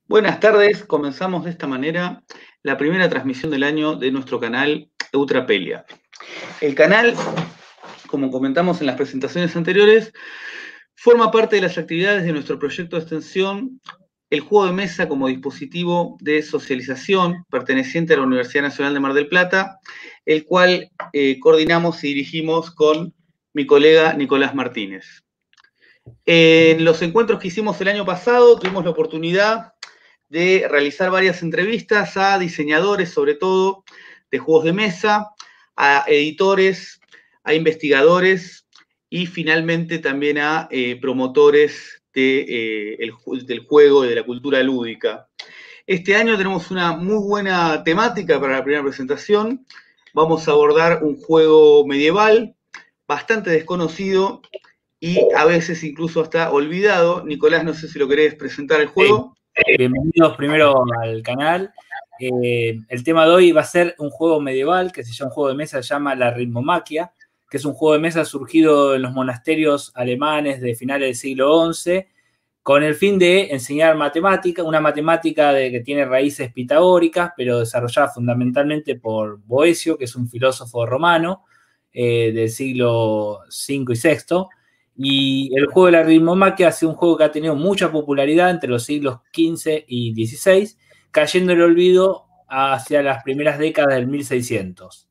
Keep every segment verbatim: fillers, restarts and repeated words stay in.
Buenas tardes, comenzamos de esta manera la primera transmisión del año de nuestro canal Eutrapelia. El canal, como comentamos en las presentaciones anteriores, forma parte de las actividades de nuestro proyecto de extensión, el juego de mesa como dispositivo de socialización perteneciente a la Universidad Nacional de Mar del Plata, el cual eh, coordinamos y dirigimos con mi colega Nicolás Martínez. En los encuentros que hicimos el año pasado tuvimos la oportunidad de realizar varias entrevistas a diseñadores, sobre todo, de juegos de mesa, a editores, a investigadores y finalmente también a eh, promotores de, eh, el, del juego y de la cultura lúdica. Este año tenemos una muy buena temática para la primera presentación. Vamos a abordar un juego medieval bastante desconocido y a veces incluso hasta olvidado. Nicolás, no sé si lo querés presentar el juego. Sí. Bienvenidos primero al canal. Eh, el tema de hoy va a ser un juego medieval que se llama, un juego de mesa, se llama La Ritmomaquia, que es un juego de mesa surgido en los monasterios alemanes de finales del siglo once, con el fin de enseñar matemática, una matemática de, que tiene raíces pitagóricas, pero desarrollada fundamentalmente por Boecio, que es un filósofo romano eh, del siglo cinco y sexto. Y el juego de la ritmomaquia ha sido un juego que ha tenido mucha popularidad entre los siglos quince y dieciséis, cayendo en el olvido hacia las primeras décadas del mil seiscientos.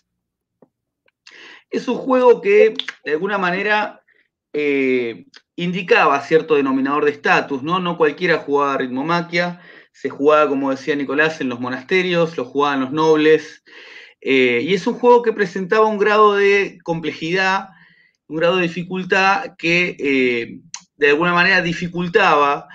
Es un juego que, de alguna manera, eh, indicaba cierto denominador de estatus, ¿no? No cualquiera jugaba ritmomaquia, se jugaba, como decía Nicolás, en los monasterios, lo jugaban los nobles, eh, y es un juego que presentaba un grado de complejidad, un grado de dificultad que eh, de alguna manera dificultaba,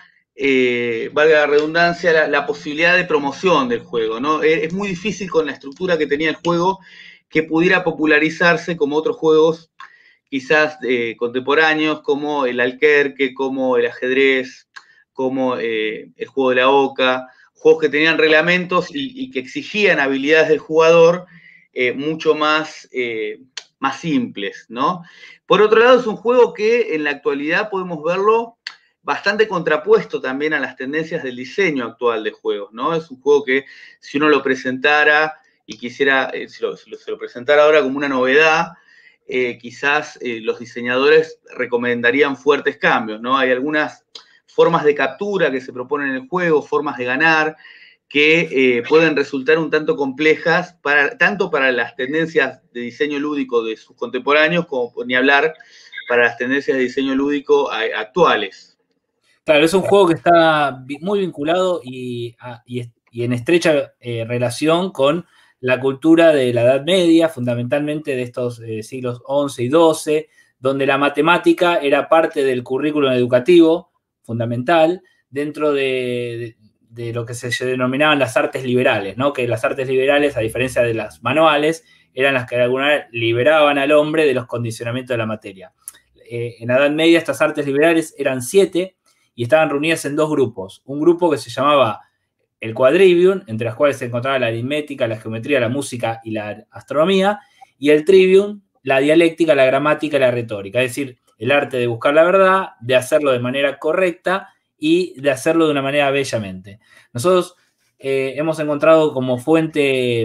eh, valga la redundancia, la, la posibilidad de promoción del juego, ¿no? Es muy difícil con la estructura que tenía el juego que pudiera popularizarse como otros juegos quizás eh, contemporáneos, como el alquerque, como el ajedrez, como eh, el juego de la oca, juegos que tenían reglamentos y, y que exigían habilidades del jugador eh, mucho más, eh, más simples, ¿no? Por otro lado, es un juego que en la actualidad podemos verlo bastante contrapuesto también a las tendencias del diseño actual de juegos, ¿no? Es un juego que si uno lo presentara y quisiera, eh, si, lo, si lo, se lo presentara ahora como una novedad, eh, quizás eh, los diseñadores recomendarían fuertes cambios, ¿no? Hay algunas formas de captura que se proponen en el juego, formas de ganar, que eh, pueden resultar un tanto complejas, para, tanto para las tendencias de diseño lúdico de sus contemporáneos, como ni hablar para las tendencias de diseño lúdico a, actuales. Claro, es un juego que está muy vinculado y, a, y, y en estrecha eh, relación con la cultura de la Edad Media, fundamentalmente de estos eh, siglos once y doce, donde la matemática era parte del currículum educativo fundamental dentro de, de, de lo que se denominaban las artes liberales, ¿no? Que las artes liberales, a diferencia de las manuales, eran las que de alguna manera liberaban al hombre de los condicionamientos de la materia. Eh, en la Edad Media estas artes liberales eran siete y estaban reunidas en dos grupos. Un grupo que se llamaba el quadrivium, entre las cuales se encontraba la aritmética, la geometría, la música y la astronomía, y el trivium, la dialéctica, la gramática y la retórica, es decir, el arte de buscar la verdad, de hacerlo de manera correcta y de hacerlo de una manera bellamente. Nosotros eh, hemos encontrado como fuente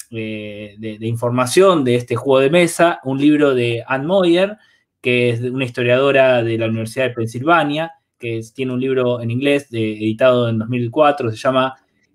eh, de, de información de este juego de mesa un libro de Anne Moyer, que es una historiadora de la Universidad de Pensilvania, que tiene un libro en inglés de, editado en dos mil cuatro, se llama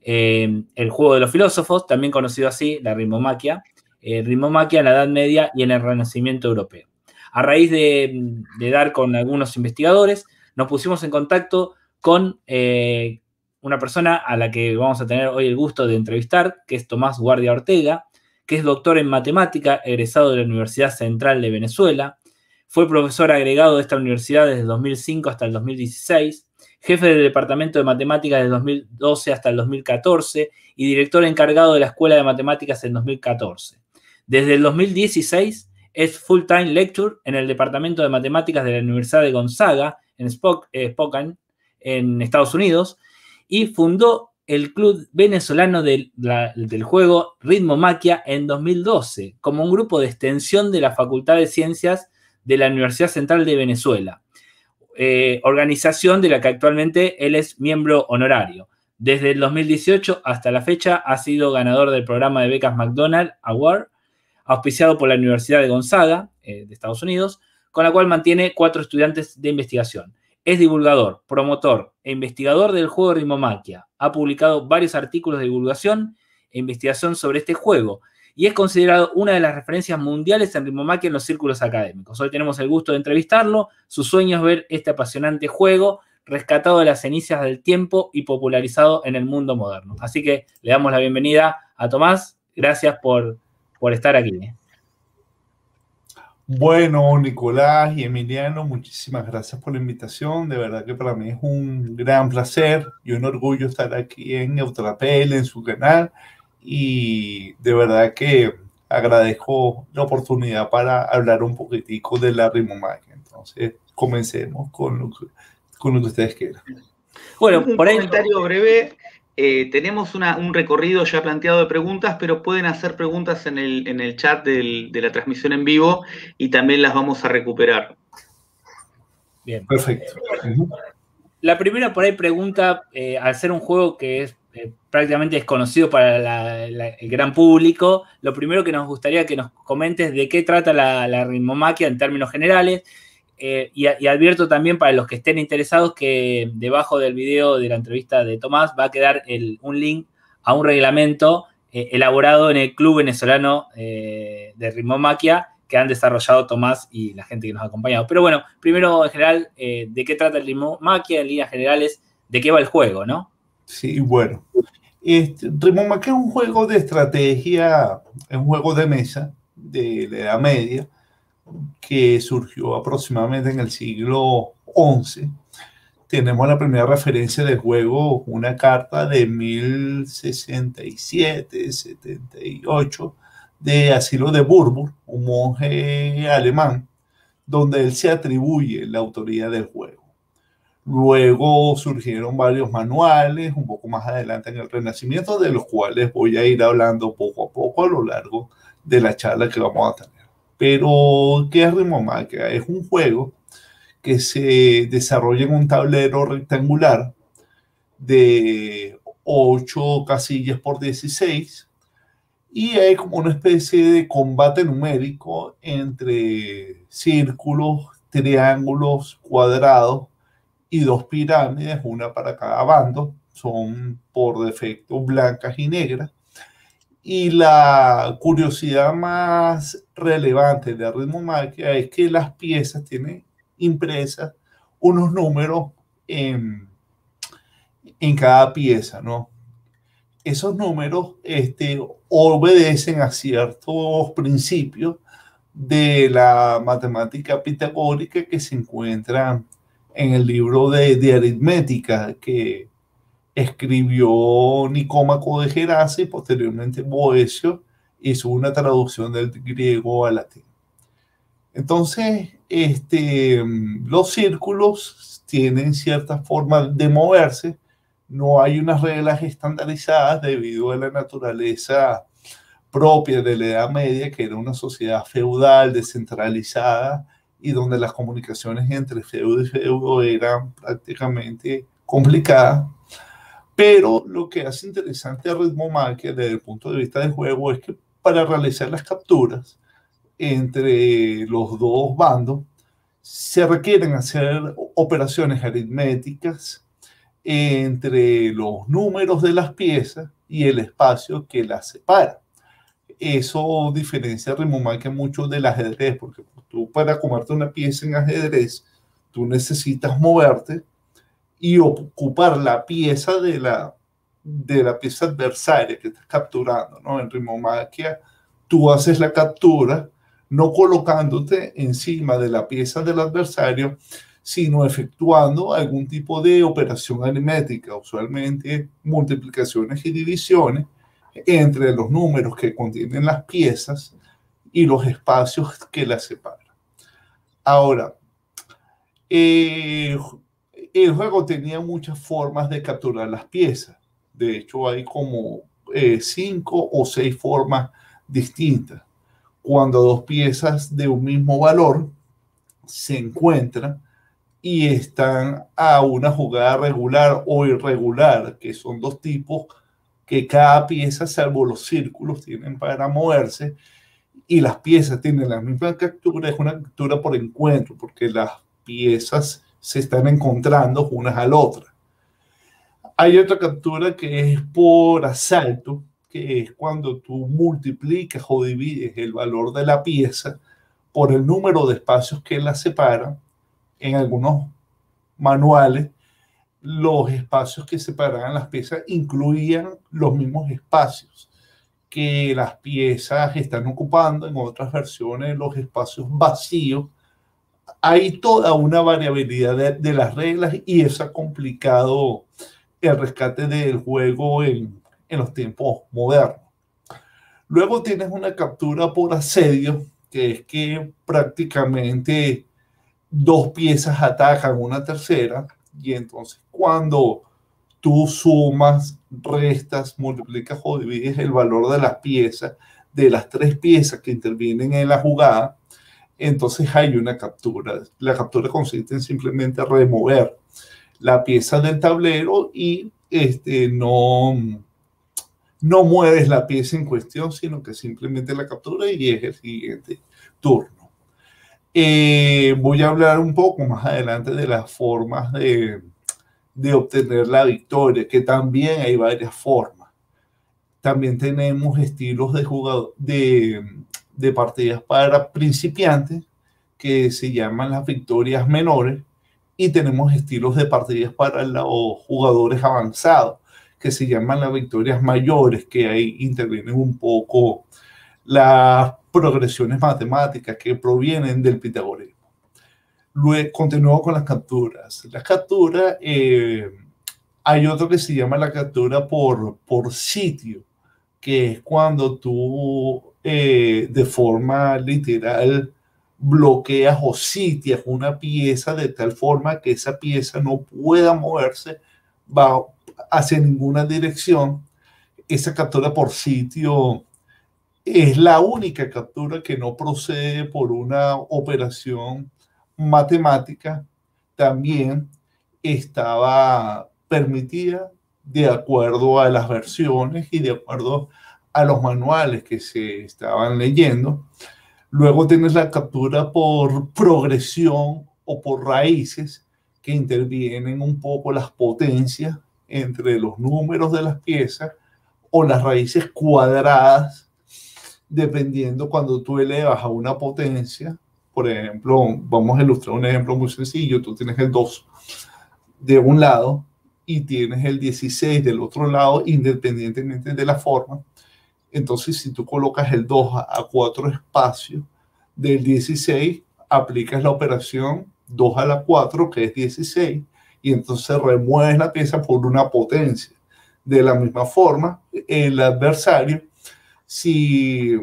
eh, El juego de los filósofos, también conocido así, la ritmomaquia, eh, ritmomaquia en la Edad Media y en el Renacimiento europeo. A raíz de, de dar con algunos investigadores, nos pusimos en contacto con eh, una persona a la que vamos a tener hoy el gusto de entrevistar, que es Tomás Guardia Ortega, que es doctor en matemática, egresado de la Universidad Central de Venezuela. Fue profesor agregado de esta universidad desde el dos mil cinco hasta el dos mil dieciséis, jefe del Departamento de Matemáticas desde el dos mil doce hasta el dos mil catorce y director encargado de la Escuela de Matemáticas en dos mil catorce. Desde el dos mil dieciséis es full-time lecture en el Departamento de Matemáticas de la Universidad de Gonzaga, en Spokane, en Estados Unidos, y fundó el Club Venezolano del, la, del Juego Ritmomaquia en dos mil doce, como un grupo de extensión de la Facultad de Ciencias de la Universidad Central de Venezuela, eh, organización de la que actualmente él es miembro honorario. Desde el dos mil dieciocho hasta la fecha ha sido ganador del programa de becas McDonald Award, auspiciado por la Universidad de Gonzaga, eh, de Estados Unidos, con la cual mantiene cuatro estudiantes de investigación. Es divulgador, promotor e investigador del juego Ritmomaquia. Ha publicado varios artículos de divulgación e investigación sobre este juego y es considerado una de las referencias mundiales en Ritmomaquia en los círculos académicos. Hoy tenemos el gusto de entrevistarlo. Su sueño es ver este apasionante juego rescatado de las cenizas del tiempo y popularizado en el mundo moderno. Así que le damos la bienvenida a Tomás. Gracias por, por estar aquí. Bueno, Nicolás y Emiliano, muchísimas gracias por la invitación. De verdad que para mí es un gran placer y un orgullo estar aquí en Neutrapel, en su canal. Y de verdad que agradezco la oportunidad para hablar un poquitico de la Ritmomaquia. Entonces, comencemos con lo que, con lo que ustedes quieran. Bueno, un por ahí... comentario breve. Eh, tenemos una, un recorrido ya planteado de preguntas, pero pueden hacer preguntas en el, en el chat del, de la transmisión en vivo y también las vamos a recuperar. Bien. Perfecto. La primera por ahí pregunta, eh, al ser un juego que es eh, prácticamente desconocido para la, la, el gran público, lo primero que nos gustaría que nos comentes de qué trata la, la Ritmomaquia en términos generales. Eh, y, y advierto también para los que estén interesados que debajo del video de la entrevista de Tomás va a quedar el, un link a un reglamento eh, elaborado en el Club Venezolano eh, de Ritmomaquia que han desarrollado Tomás y la gente que nos ha acompañado. Pero bueno, primero en general, eh, ¿de qué trata el Ritmomaquia? En líneas generales, ¿de qué va el juego, no? Sí, bueno. Este, Ritmomaquia es un juego de estrategia, es un juego de mesa de la Edad Media, que surgió aproximadamente en el siglo once. Tenemos la primera referencia del juego, una carta de mil sesenta y siete, setenta y ocho, de Asilo de Bourbon, un monje alemán, donde él se atribuye la autoría del juego. Luego surgieron varios manuales, un poco más adelante en el Renacimiento, de los cuales voy a ir hablando poco a poco a lo largo de la charla que vamos a tener. Pero, ¿qué es Ritmomaquia? Es un juego que se desarrolla en un tablero rectangular de ocho casillas por dieciséis y hay como una especie de combate numérico entre círculos, triángulos, cuadrados y dos pirámides, una para cada bando. Son por defecto blancas y negras. Y la curiosidad más relevante de Ritmomaquia es que las piezas tienen impresas unos números en, en cada pieza, ¿no? Esos números este, obedecen a ciertos principios de la matemática pitagórica que se encuentran en el libro de, de aritmética que escribió Nicómaco de Gerasa y posteriormente Boecio hizo una traducción del griego al latín. Entonces, este, los círculos tienen cierta forma de moverse, no hay unas reglas estandarizadas debido a la naturaleza propia de la Edad Media, que era una sociedad feudal, descentralizada, y donde las comunicaciones entre feudo y feudo eran prácticamente complicadas. Pero lo que hace interesante a Ritmomaquia desde el punto de vista del juego es que para realizar las capturas entre los dos bandos se requieren hacer operaciones aritméticas entre los números de las piezas y el espacio que las separa. Eso diferencia a Ritmomaquia mucho del ajedrez, porque tú para comerte una pieza en ajedrez, tú necesitas moverte y ocupar la pieza de la, de la pieza adversaria que estás capturando, ¿no? En Ritmomaquia, tú haces la captura no colocándote encima de la pieza del adversario, sino efectuando algún tipo de operación aritmética, usualmente multiplicaciones y divisiones entre los números que contienen las piezas y los espacios que las separan. Ahora, eh, el juego tenía muchas formas de capturar las piezas. De hecho, hay como eh, cinco o seis formas distintas. Cuando dos piezas de un mismo valor se encuentran, y están a una jugada regular o irregular, que son dos tipos que cada pieza, salvo los círculos, tienen para moverse, y las piezas tienen la misma captura. Es una captura por encuentro, porque las piezas se están encontrando unas a la otra. Hay otra captura que es por asalto, que es cuando tú multiplicas o divides el valor de la pieza por el número de espacios que la separan. En algunos manuales, los espacios que separaban las piezas incluían los mismos espacios que las piezas están ocupando. En otras versiones, los espacios vacíos. Hay toda una variabilidad de, de las reglas, y eso ha complicado el rescate del juego en, en los tiempos modernos. Luego tienes una captura por asedio, que es que prácticamente dos piezas atacan una tercera, y entonces cuando tú sumas, restas, multiplicas o divides el valor de las piezas, de las tres piezas que intervienen en la jugada, entonces hay una captura. La captura consiste en simplemente remover la pieza del tablero y este, no, no mueves la pieza en cuestión, sino que simplemente la captura y es el siguiente turno. Eh, voy a hablar un poco más adelante de las formas de, de obtener la victoria, que también hay varias formas. También tenemos estilos de, jugador, de, de partidas para principiantes, que se llaman las victorias menores, y tenemos estilos de partidas para los jugadores avanzados, que se llaman las victorias mayores, que ahí intervienen un poco las progresiones matemáticas que provienen del pitagorismo. Luego continúo con las capturas. Las capturas, eh, hay otro que se llama la captura por, por sitio, que es cuando tú eh, de forma literal bloqueas o sitias una pieza de tal forma que esa pieza no pueda moverse va hacia ninguna dirección. Esa captura por sitio es la única captura que no procede por una operación matemática. También estaba permitida de acuerdo a las versiones y de acuerdo a los manuales que se estaban leyendo. Luego tienes la captura por progresión o por raíces, que intervienen un poco las potencias entre los números de las piezas, o las raíces cuadradas, dependiendo cuando tú elevas a una potencia. Por ejemplo, vamos a ilustrar un ejemplo muy sencillo. Tú tienes el dos de un lado y tienes el dieciséis del otro lado, independientemente de la forma. Entonces, si tú colocas el dos a cuatro espacios del dieciséis, aplicas la operación dos a la cuatro, que es dieciséis, y entonces remueves la pieza por una potencia. De la misma forma, el adversario, si,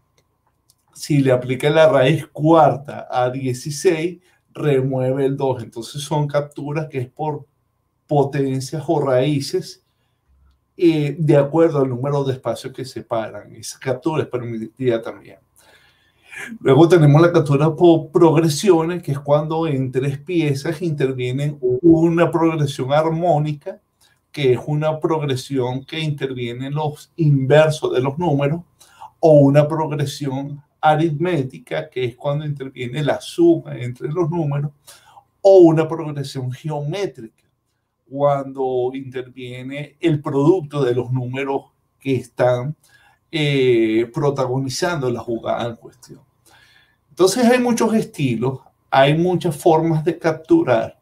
si le aplica la raíz cuarta a dieciséis, remueve el dos. Entonces son capturas que es por potencias o raíces, eh, de acuerdo al número de espacios que separan. Esa captura es permitida también. Luego tenemos la captura por progresiones, que es cuando en tres piezas intervienen una progresión armónica, que es una progresión que interviene en los inversos de los números, o una progresión aritmética, que es cuando interviene la suma entre los números, o una progresión geométrica, cuando interviene el producto de los números que están eh, protagonizando la jugada en cuestión. Entonces hay muchos estilos, hay muchas formas de capturar,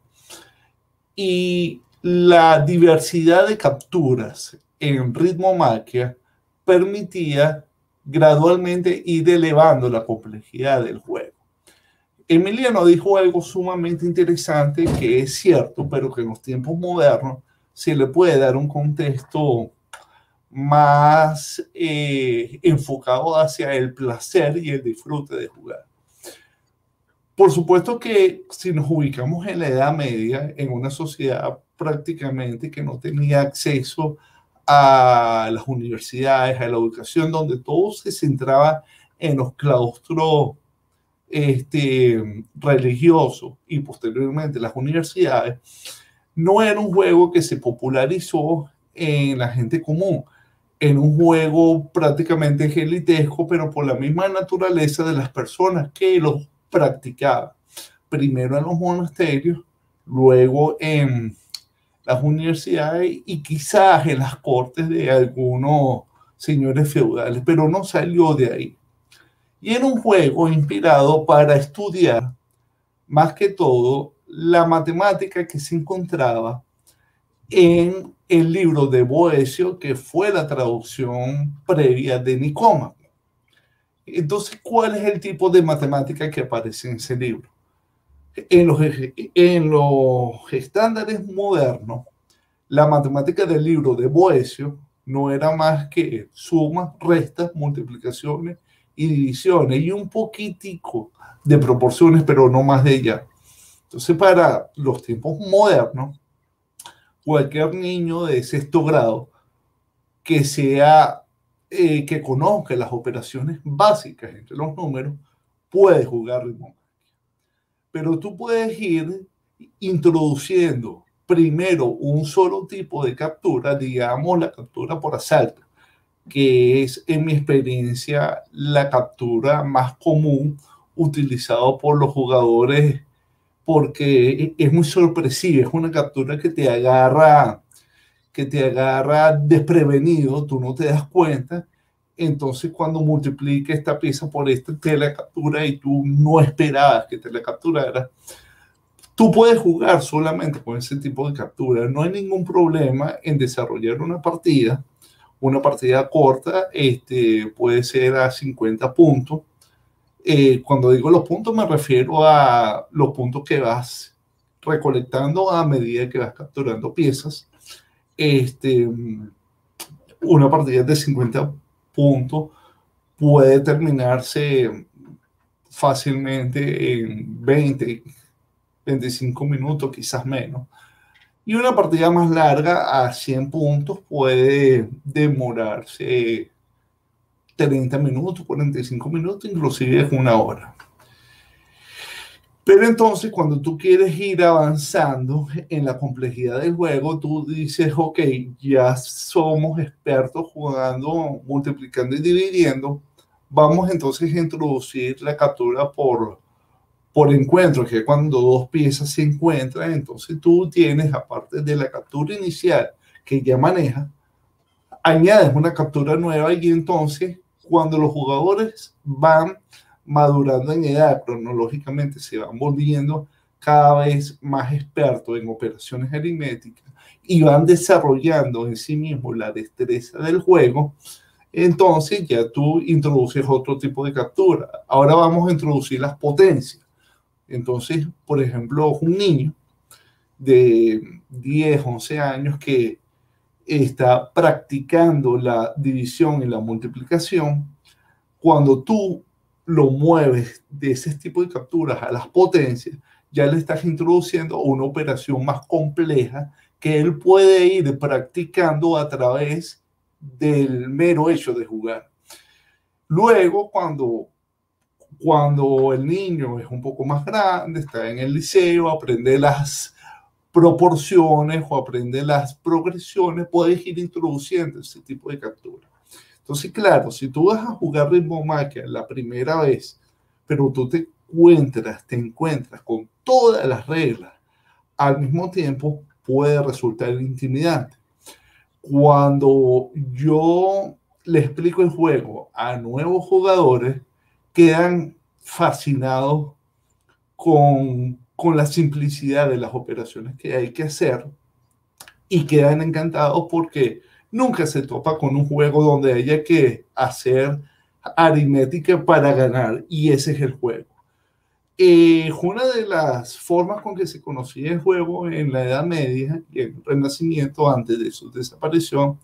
y la diversidad de capturas en Ritmomaquia permitía gradualmente ir elevando la complejidad del juego. Emiliano dijo algo sumamente interesante, que es cierto, pero que en los tiempos modernos se le puede dar un contexto más eh, enfocado hacia el placer y el disfrute de jugar. Por supuesto que si nos ubicamos en la Edad Media, en una sociedad prácticamente que no tenía acceso a las universidades, a la educación, donde todo se centraba en los claustros este, religiosos y posteriormente las universidades, no era un juego que se popularizó en la gente común, en un juego prácticamente elitesco, pero por la misma naturaleza de las personas que lo practicaban. Primero en los monasterios, luego en las universidades y quizás en las cortes de algunos señores feudales, pero no salió de ahí. Y era un juego inspirado para estudiar, más que todo, la matemática que se encontraba en el libro de Boecio, que fue la traducción previa de Nicómaco. Entonces, ¿cuál es el tipo de matemática que aparece en ese libro? En los, en los estándares modernos, la matemática del libro de Boecio no era más que sumas, restas, multiplicaciones y divisiones y un poquitico de proporciones, pero no más de ella. Entonces, para los tiempos modernos, cualquier niño de sexto grado que sea, eh, que conozca las operaciones básicas entre los números, puede jugar ritmo mágica. Pero tú puedes ir introduciendo primero un solo tipo de captura, digamos la captura por asalto, que es en mi experiencia la captura más común utilizado por los jugadores porque es muy sorpresiva, es una captura que te agarra, que te agarra desprevenido, tú no te das cuenta, entonces cuando multiplica esta pieza por esta, te la captura y tú no esperabas que te la capturara. Tú puedes jugar solamente con ese tipo de captura, no hay ningún problema en desarrollar una partida, una partida corta, este, puede ser a cincuenta puntos. Eh, cuando digo los puntos me refiero a los puntos que vas recolectando a medida que vas capturando piezas. Este, una partida de cincuenta puntos puede terminarse fácilmente en veinte, veinticinco minutos, quizás menos. Y una partida más larga a cien puntos puede demorarse treinta minutos, cuarenta y cinco minutos, inclusive es una hora. Pero entonces cuando tú quieres ir avanzando en la complejidad del juego, tú dices, ok, ya somos expertos jugando, multiplicando y dividiendo, vamos entonces a introducir la captura por, por encuentro, que es cuando dos piezas se encuentran, entonces tú tienes, aparte de la captura inicial que ya manejas, añades una captura nueva y entonces cuando los jugadores van madurando en edad, cronológicamente se van volviendo cada vez más expertos en operaciones aritméticas y van desarrollando en sí mismos la destreza del juego, entonces ya tú introduces otro tipo de captura. Ahora vamos a introducir las potencias. Entonces, por ejemplo, un niño de diez, once años que está practicando la división y la multiplicación, cuando tú lo mueves de ese tipo de capturas a las potencias, ya le estás introduciendo una operación más compleja que él puede ir practicando a través del mero hecho de jugar. Luego, cuando, cuando el niño es un poco más grande, está en el liceo, aprende las proporciones o aprende las progresiones, puedes ir introduciendo ese tipo de captura. Entonces, claro, si tú vas a jugar ritmo mágica la primera vez, pero tú te encuentras, te encuentras con todas las reglas al mismo tiempo, puede resultar intimidante. Cuando yo le explico el juego a nuevos jugadores, quedan fascinados con, con la simplicidad de las operaciones que hay que hacer y quedan encantados porque nunca se topa con un juego donde haya que hacer aritmética para ganar, y ese es el juego. Eh, una de las formas con que se conocía el juego en la Edad Media y el Renacimiento, antes de su desaparición,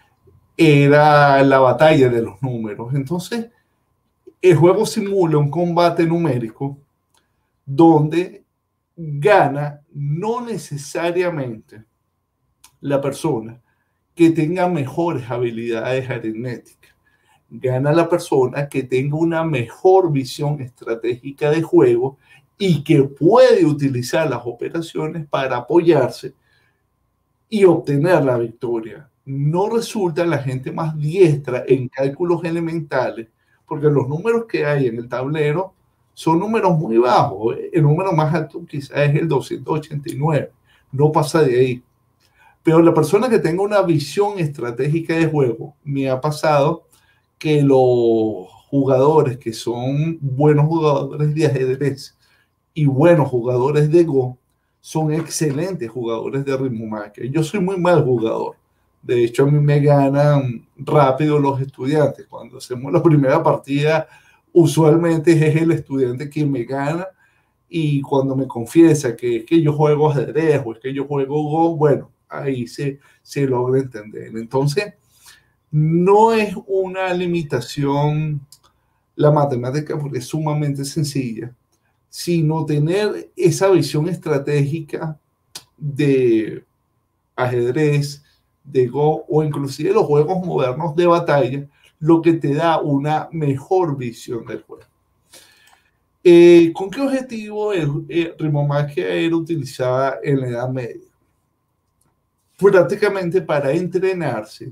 era la batalla de los números. Entonces, el juego simula un combate numérico donde gana no necesariamente la persona que tenga mejores habilidades aritméticas. Gana la persona que tenga una mejor visión estratégica de juego y que puede utilizar las operaciones para apoyarse y obtener la victoria. No resulta la gente más diestra en cálculos elementales, porque los números que hay en el tablero son números muy bajos. El número más alto quizás es el doscientos ochenta y nueve, no pasa de ahí. Pero la persona que tenga una visión estratégica de juego, me ha pasado que los jugadores que son buenos jugadores de ajedrez y buenos jugadores de Go son excelentes jugadores de ritmo máquina. Yo soy muy mal jugador. De hecho, a mí me ganan rápido los estudiantes. Cuando hacemos la primera partida, usualmente es el estudiante quien me gana. Y cuando me confiesa que es que yo juego ajedrez o es que yo juego Go, bueno, ahí se, se logra entender. Entonces, no es una limitación la matemática porque es sumamente sencilla, sino tener esa visión estratégica de ajedrez, de Go o inclusive los juegos modernos de batalla, lo que te da una mejor visión del juego. Eh, ¿Con qué objetivo el, el ritmomaquia era utilizada en la Edad Media? Prácticamente para entrenarse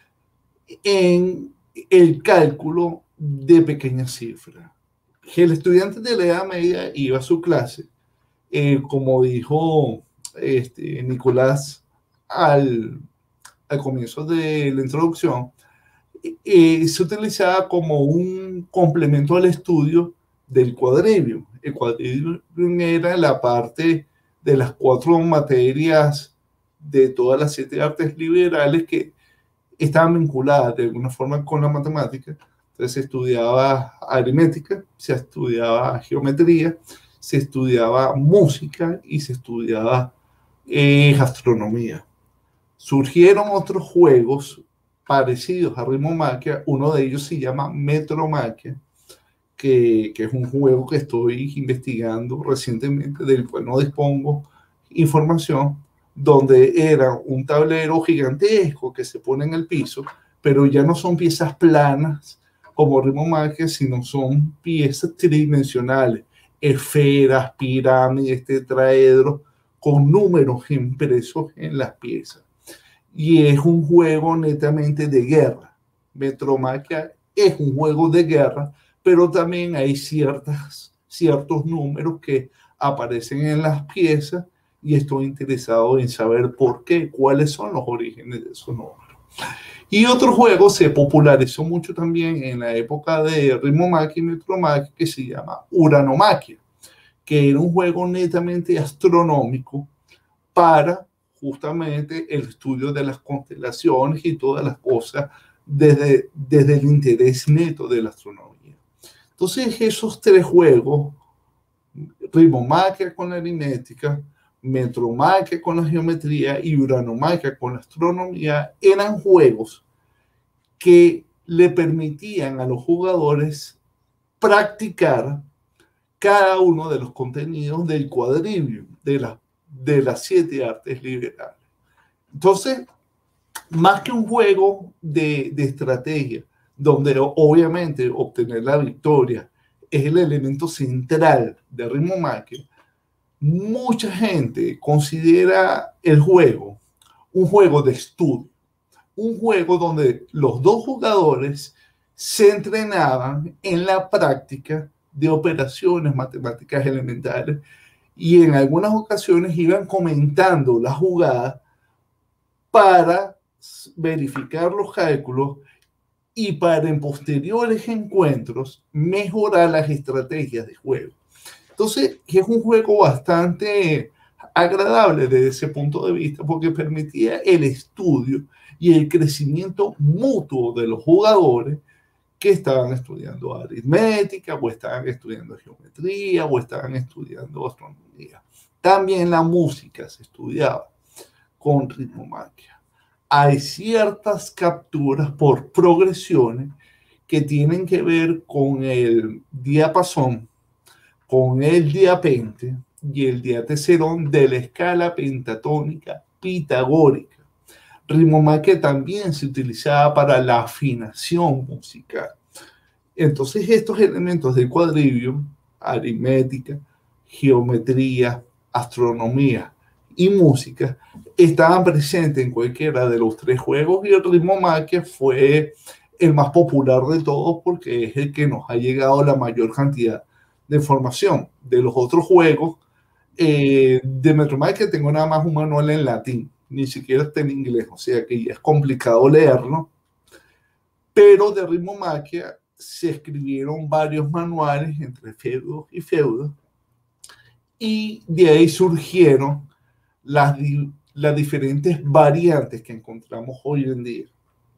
en el cálculo de pequeñas cifras. El estudiante de la Edad Media iba a su clase, eh, como dijo este, Nicolás al, al comienzo de la introducción, eh, se utilizaba como un complemento al estudio del cuadrivium. El cuadrivium era la parte de las cuatro materias de todas las siete artes liberales que estaban vinculadas de alguna forma con la matemática. Entonces se estudiaba aritmética, se estudiaba geometría, se estudiaba música y se estudiaba eh, astronomía. Surgieron otros juegos parecidos a ritmomaquia. Uno de ellos se llama metromaquia, que, que es un juego que estoy investigando recientemente, del cual no dispongo información, donde era un tablero gigantesco que se pone en el piso, pero ya no son piezas planas como ritmomaquia, sino son piezas tridimensionales, esferas, pirámides, tetraedros, con números impresos en las piezas. Y es un juego netamente de guerra. Metromaquia es un juego de guerra, pero también hay ciertas, ciertos números que aparecen en las piezas y estoy interesado en saber por qué, cuáles son los orígenes de esos números. Y otro juego se popularizó mucho también en la época de ritmomaquia y metromaquia que se llama uranomaquia, que era un juego netamente astronómico para justamente el estudio de las constelaciones y todas las cosas desde, desde el interés neto de la astronomía. Entonces esos tres juegos, ritmomaquia con la aritmética, metromaquia con la geometría y uranomaquia con la astronomía, eran juegos que le permitían a los jugadores practicar cada uno de los contenidos del cuadrivium, de, la, de las siete artes liberales. Entonces, más que un juego de, de estrategia, donde obviamente obtener la victoria es el elemento central de ritmomaquia, mucha gente considera el juego un juego de estudio, un juego donde los dos jugadores se entrenaban en la práctica de operaciones matemáticas elementales y en algunas ocasiones iban comentando la jugada para verificar los cálculos y para en posteriores encuentros mejorar las estrategias de juego. Entonces, es un juego bastante agradable desde ese punto de vista porque permitía el estudio y el crecimiento mutuo de los jugadores que estaban estudiando aritmética o estaban estudiando geometría o estaban estudiando astronomía. También la música se estudiaba con ritmomaquia. Hay ciertas capturas por progresiones que tienen que ver con el diapasón, con el diapente y el diateserón de la escala pentatónica pitagórica. Ritmomaquia también se utilizaba para la afinación musical. Entonces estos elementos del cuadribio, aritmética, geometría, astronomía y música, estaban presentes en cualquiera de los tres juegos, y el Ritmomaquia fue el más popular de todos porque es el que nos ha llegado la mayor cantidad de información. De los otros juegos eh, de Metromaquia tengo nada más un manual en latín, ni siquiera está en inglés, o sea que ya es complicado leerlo. Pero de Ritmomaquia se escribieron varios manuales entre feudos y feudos, y de ahí surgieron las, las diferentes variantes que encontramos hoy en día.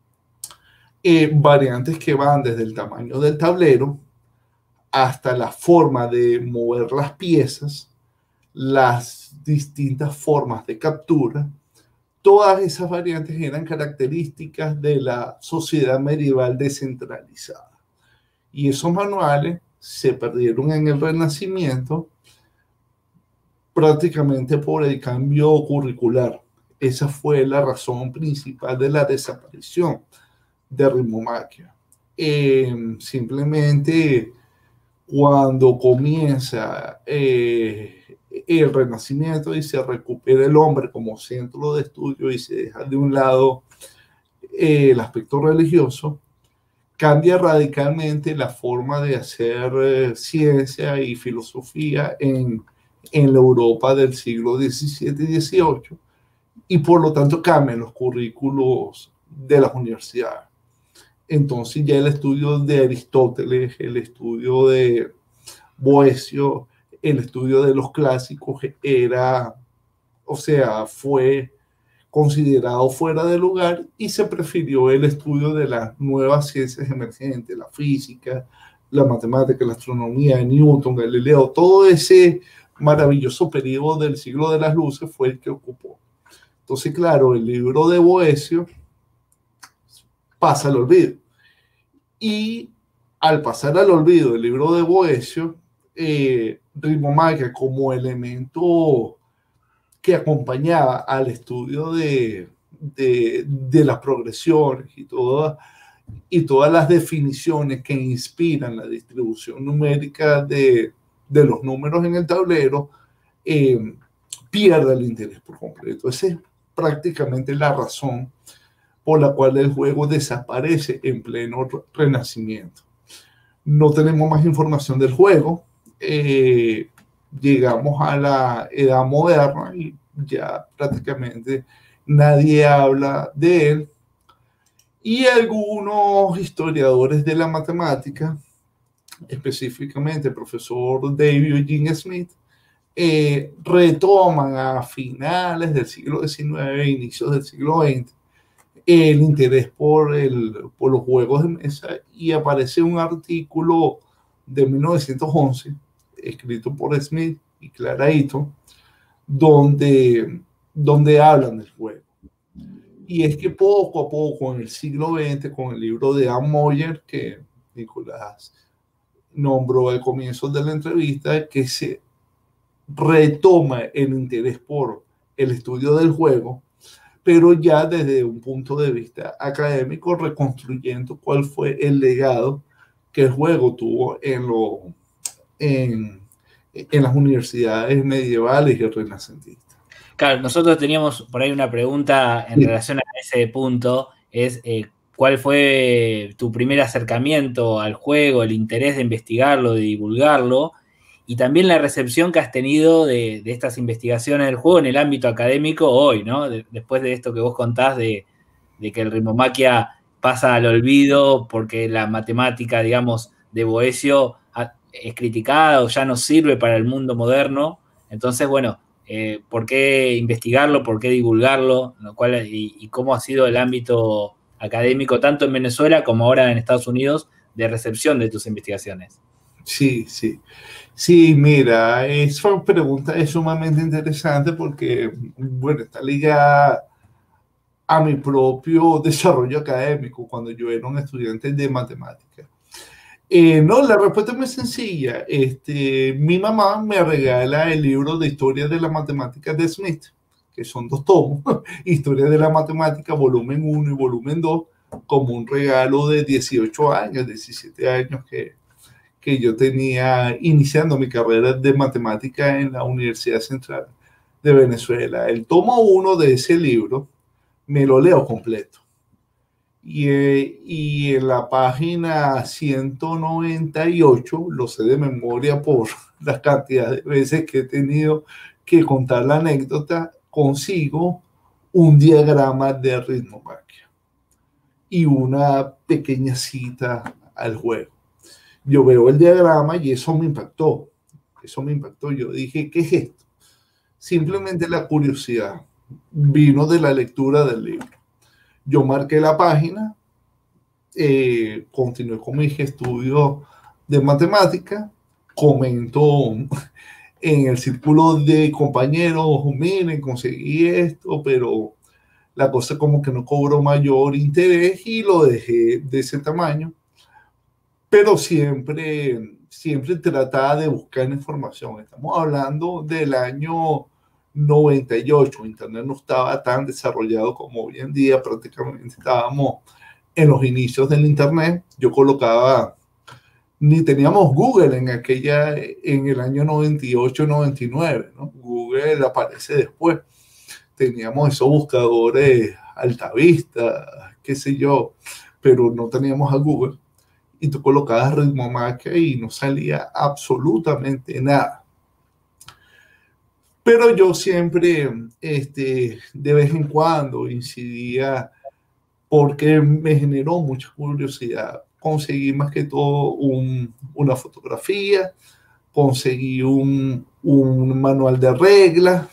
Eh, variantes que van desde el tamaño del tablero hasta la forma de mover las piezas, las distintas formas de captura. Todas esas variantes eran características de la sociedad medieval descentralizada. Y esos manuales se perdieron en el Renacimiento prácticamente por el cambio curricular. Esa fue la razón principal de la desaparición de Ritmomaquia. Eh, simplemente cuando comienza eh, el Renacimiento y se recupera el hombre como centro de estudio y se deja de un lado eh, el aspecto religioso, cambia radicalmente la forma de hacer eh, ciencia y filosofía en, en la Europa del siglo diecisiete y dieciocho, y por lo tanto cambian los currículos de las universidades. Entonces ya el estudio de Aristóteles, el estudio de Boecio, el estudio de los clásicos era, o sea, fue considerado fuera de lugar, y se prefirió el estudio de las nuevas ciencias emergentes, la física, la matemática, la astronomía, Newton, Galileo. Todo ese maravilloso periodo del siglo de las luces fue el que ocupó. Entonces, claro, el libro de Boecio pasa al olvido. Y al pasar al olvido el libro de Boecio, eh, Ritmomaquia como elemento que acompañaba al estudio de, de, de las progresiones y, toda, y todas las definiciones que inspiran la distribución numérica de, de los números en el tablero, eh, pierde el interés por completo. Esa es prácticamente la razón por la cual el juego desaparece en pleno Renacimiento. No tenemos más información del juego. Eh, llegamos a la edad moderna y ya prácticamente nadie habla de él. Y algunos historiadores de la matemática, específicamente el profesor David Eugene Smith, eh, retoman a finales del siglo diecinueve e inicios del siglo veinte el interés por, el, por los juegos de mesa, y aparece un artículo de mil novecientos once escrito por Smith y Clara Eaton, donde, donde hablan del juego. Y es que poco a poco en el siglo veinte, con el libro de Anne Moyer, que Nicolás nombró al comienzo de la entrevista, que se retoma el interés por el estudio del juego, pero ya desde un punto de vista académico, reconstruyendo cuál fue el legado que el juego tuvo en, lo, en, en las universidades medievales y renacentistas. Claro, nosotros teníamos por ahí una pregunta en sí. relación a ese punto, es eh, ¿cuál fue tu primer acercamiento al juego, el interés de investigarlo, de divulgarlo, y también la recepción que has tenido de, de estas investigaciones del juego en el ámbito académico hoy, ¿no? De, después de esto que vos contás de, de que el Ritmomaquia pasa al olvido porque la matemática, digamos, de Boecio es criticada o ya no sirve para el mundo moderno. Entonces, bueno, eh, ¿por qué investigarlo? ¿Por qué divulgarlo? Lo cual, y, y cómo ha sido el ámbito académico, tanto en Venezuela como ahora en Estados Unidos, de recepción de tus investigaciones. Sí, sí. Sí, mira, esa pregunta es sumamente interesante porque, bueno, está ligada a mi propio desarrollo académico cuando yo era un estudiante de matemáticas. Eh, no, la respuesta es muy sencilla. Este, mi mamá me regala el libro de historia de la matemática de Smith, que son dos tomos, Historia de la Matemática, volumen uno y volumen dos, como un regalo de dieciocho años, diecisiete años que, que yo tenía iniciando mi carrera de matemática en la Universidad Central de Venezuela. El tomo uno de ese libro me lo leo completo. Y, eh, y en la página ciento noventa y ocho, lo sé de memoria por la cantidad de veces que he tenido que contar la anécdota, consigo un diagrama de ritmomaquia y una pequeña cita al juego. Yo veo el diagrama y eso me impactó. Eso me impactó. Yo dije, ¿qué es esto? Simplemente la curiosidad vino de la lectura del libro. Yo marqué la página, eh, continué con mis estudios de matemática, comento en el círculo de compañeros, miren, conseguí esto, pero la cosa como que no cobró mayor interés y lo dejé de ese tamaño. Pero siempre, siempre trataba de buscar información. Estamos hablando del año noventa y ocho. Internet no estaba tan desarrollado como hoy en día. Prácticamente estábamos en los inicios del Internet. Yo colocaba, ni teníamos Google en aquella, en el año noventa y ocho, noventa y nueve, ¿no? Google aparece después. Teníamos esos buscadores Altavista, qué sé yo, pero no teníamos a Google. Y tú colocabas ritmomaquia y no salía absolutamente nada. Pero yo siempre, este, de vez en cuando, incidía porque me generó mucha curiosidad. Conseguí más que todo un, una fotografía, conseguí un, un manual de reglas,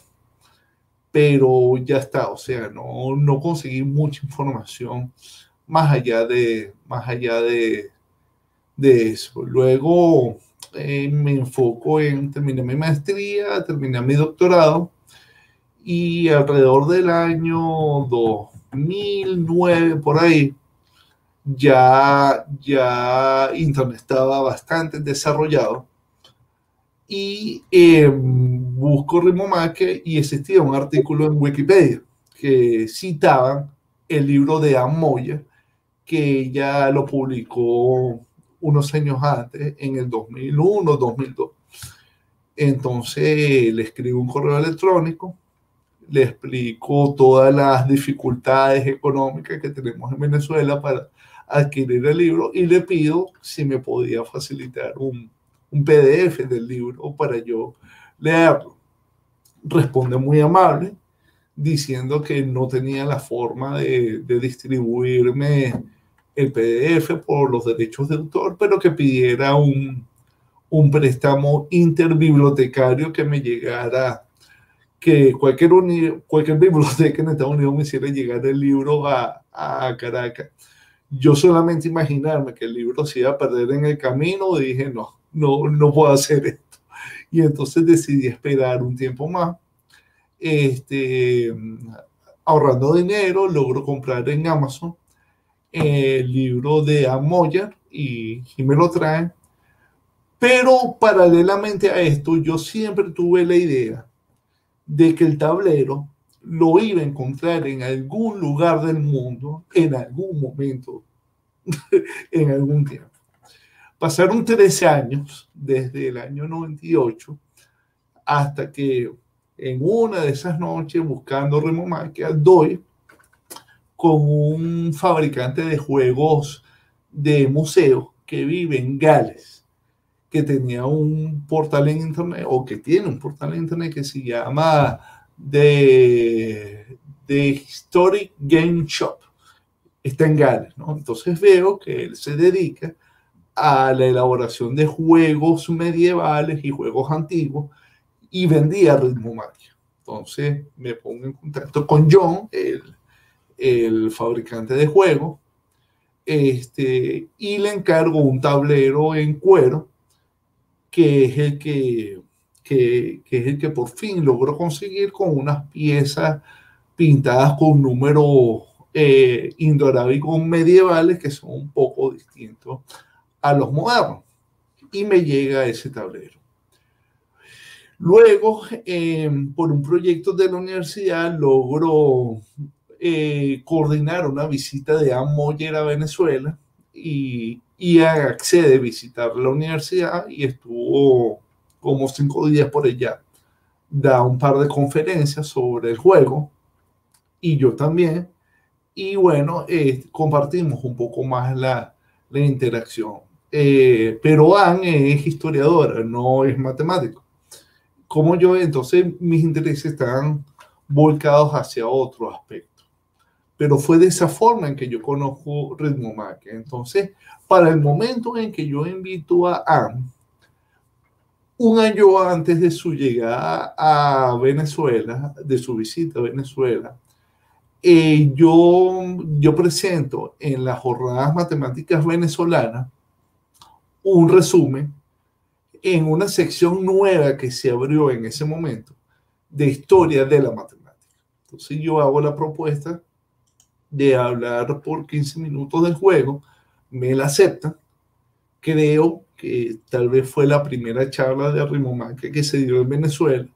pero ya está, o sea, no, no conseguí mucha información más allá de, más allá de, de eso. Luego eh, me enfoco en terminar mi maestría, terminar mi doctorado y alrededor del año dos mil nueve por ahí ya, ya Internet estaba bastante desarrollado y eh, busco ritmomaquia y existía un artículo en Wikipedia que citaban el libro de Anne Moyer, que ella lo publicó unos años antes, en el dos mil uno, dos mil dos. Entonces le escribo un correo electrónico, le explico todas las dificultades económicas que tenemos en Venezuela para adquirir el libro y le pido si me podía facilitar un, un P D F del libro para yo leerlo. Responde muy amable, diciendo que no tenía la forma de, de distribuirme el P D F por los derechos de autor, pero que pidiera un, un préstamo interbibliotecario que me llegara, que cualquier, uni, cualquier biblioteca en Estados Unidos me hiciera llegar el libro a, a Caracas. Yo solamente imaginarme que el libro se iba a perder en el camino, dije, no, no, no puedo hacer esto. Y entonces decidí esperar un tiempo más. Este, ahorrando dinero, logro comprar en Amazon el libro de Anne Moyer y, y me lo traen. Pero paralelamente a esto, yo siempre tuve la idea de que el tablero lo iba a encontrar en algún lugar del mundo, en algún momento, en algún tiempo. Pasaron trece años, desde el año noventa y ocho, hasta que en una de esas noches, buscando ritmomaquia, doy con un fabricante de juegos de museo que vive en Gales, que tenía un portal en internet, o que tiene un portal en internet que se llama The, The Historic Game Shop. Está en Gales, ¿no? Entonces veo que él se dedica a la elaboración de juegos medievales y juegos antiguos y vendía ritmomaquia. Entonces me pongo en contacto con John, el, el fabricante de juegos, este, y le encargo un tablero en cuero, que es el que, que, que es el que por fin logro conseguir, con unas piezas pintadas con números eh, indoarábicos medievales que son un poco distintos a los modernos. Y me llega ese tablero. Luego, eh, por un proyecto de la universidad, logró eh, coordinar una visita de Ann Moyer a Venezuela y, y accede a visitar la universidad y estuvo como cinco días por allá. Da un par de conferencias sobre el juego y yo también. Y bueno, eh, compartimos un poco más la, la interacción. Eh, pero Ann es historiadora, no es matemático. Como yo, entonces mis intereses están volcados hacia otro aspecto. Pero fue de esa forma en que yo conozco Ritmomaquia. Entonces, para el momento en que yo invito a Ann, un año antes de su llegada a Venezuela, de su visita a Venezuela, eh, yo, yo presento en las jornadas matemáticas venezolanas un resumen en una sección nueva que se abrió en ese momento de historia de la matemática. Entonces yo hago la propuesta de hablar por quince minutos del juego, me la aceptan, creo que tal vez fue la primera charla de Ritmomaquia que se dio en Venezuela,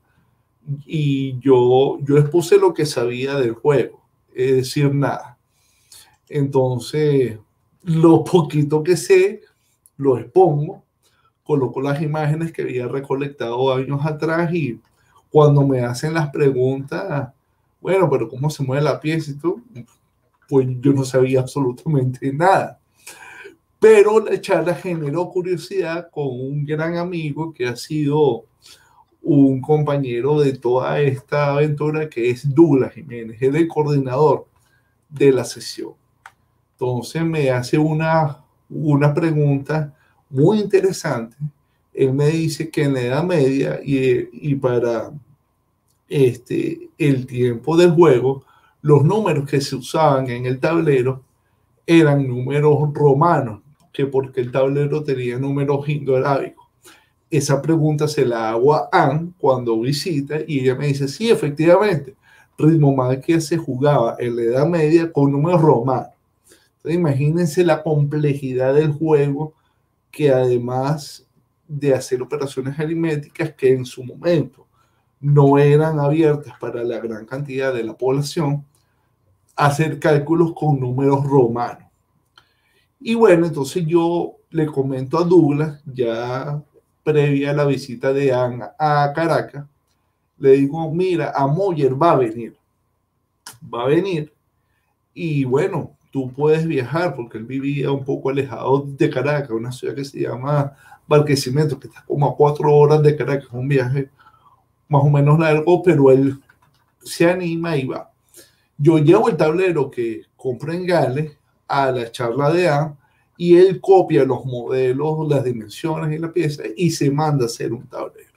y yo, yo expuse lo que sabía del juego, es decir, nada. Entonces, lo poquito que sé, lo expongo, coloco las imágenes que había recolectado años atrás y cuando me hacen las preguntas, bueno, pero ¿cómo se mueve la pieza y todo? Pues yo no sabía absolutamente nada. Pero la charla generó curiosidad con un gran amigo que ha sido un compañero de toda esta aventura, que es Douglas Jiménez, es el coordinador de la sesión. Entonces me hace una, una pregunta muy interesante. Él me dice que en la Edad Media y, y para este, el tiempo del juego, los números que se usaban en el tablero eran números romanos, que porque el tablero tenía números indoarábicos. Esa pregunta se la hago a Ann cuando visita y ella me dice, sí, efectivamente, Ritmomaquia se jugaba en la Edad Media con números romanos. Entonces, imagínense la complejidad del juego, que además de hacer operaciones aritméticas que en su momento no eran abiertas para la gran cantidad de la población, hacer cálculos con números romanos. Y bueno, entonces yo le comento a Douglas, ya previa a la visita de Ann a Caracas, le digo, mira, Ann Moyer va a venir, va a venir, y bueno, tú puedes viajar, porque él vivía un poco alejado de Caracas, una ciudad que se llama Barquisimeto, que está como a cuatro horas de Caracas, un viaje más o menos largo, pero él se anima y va. Yo llevo el tablero que compré en Gales a la charla de Ann, y él copia los modelos, las dimensiones y la pieza y se manda a hacer un tablero.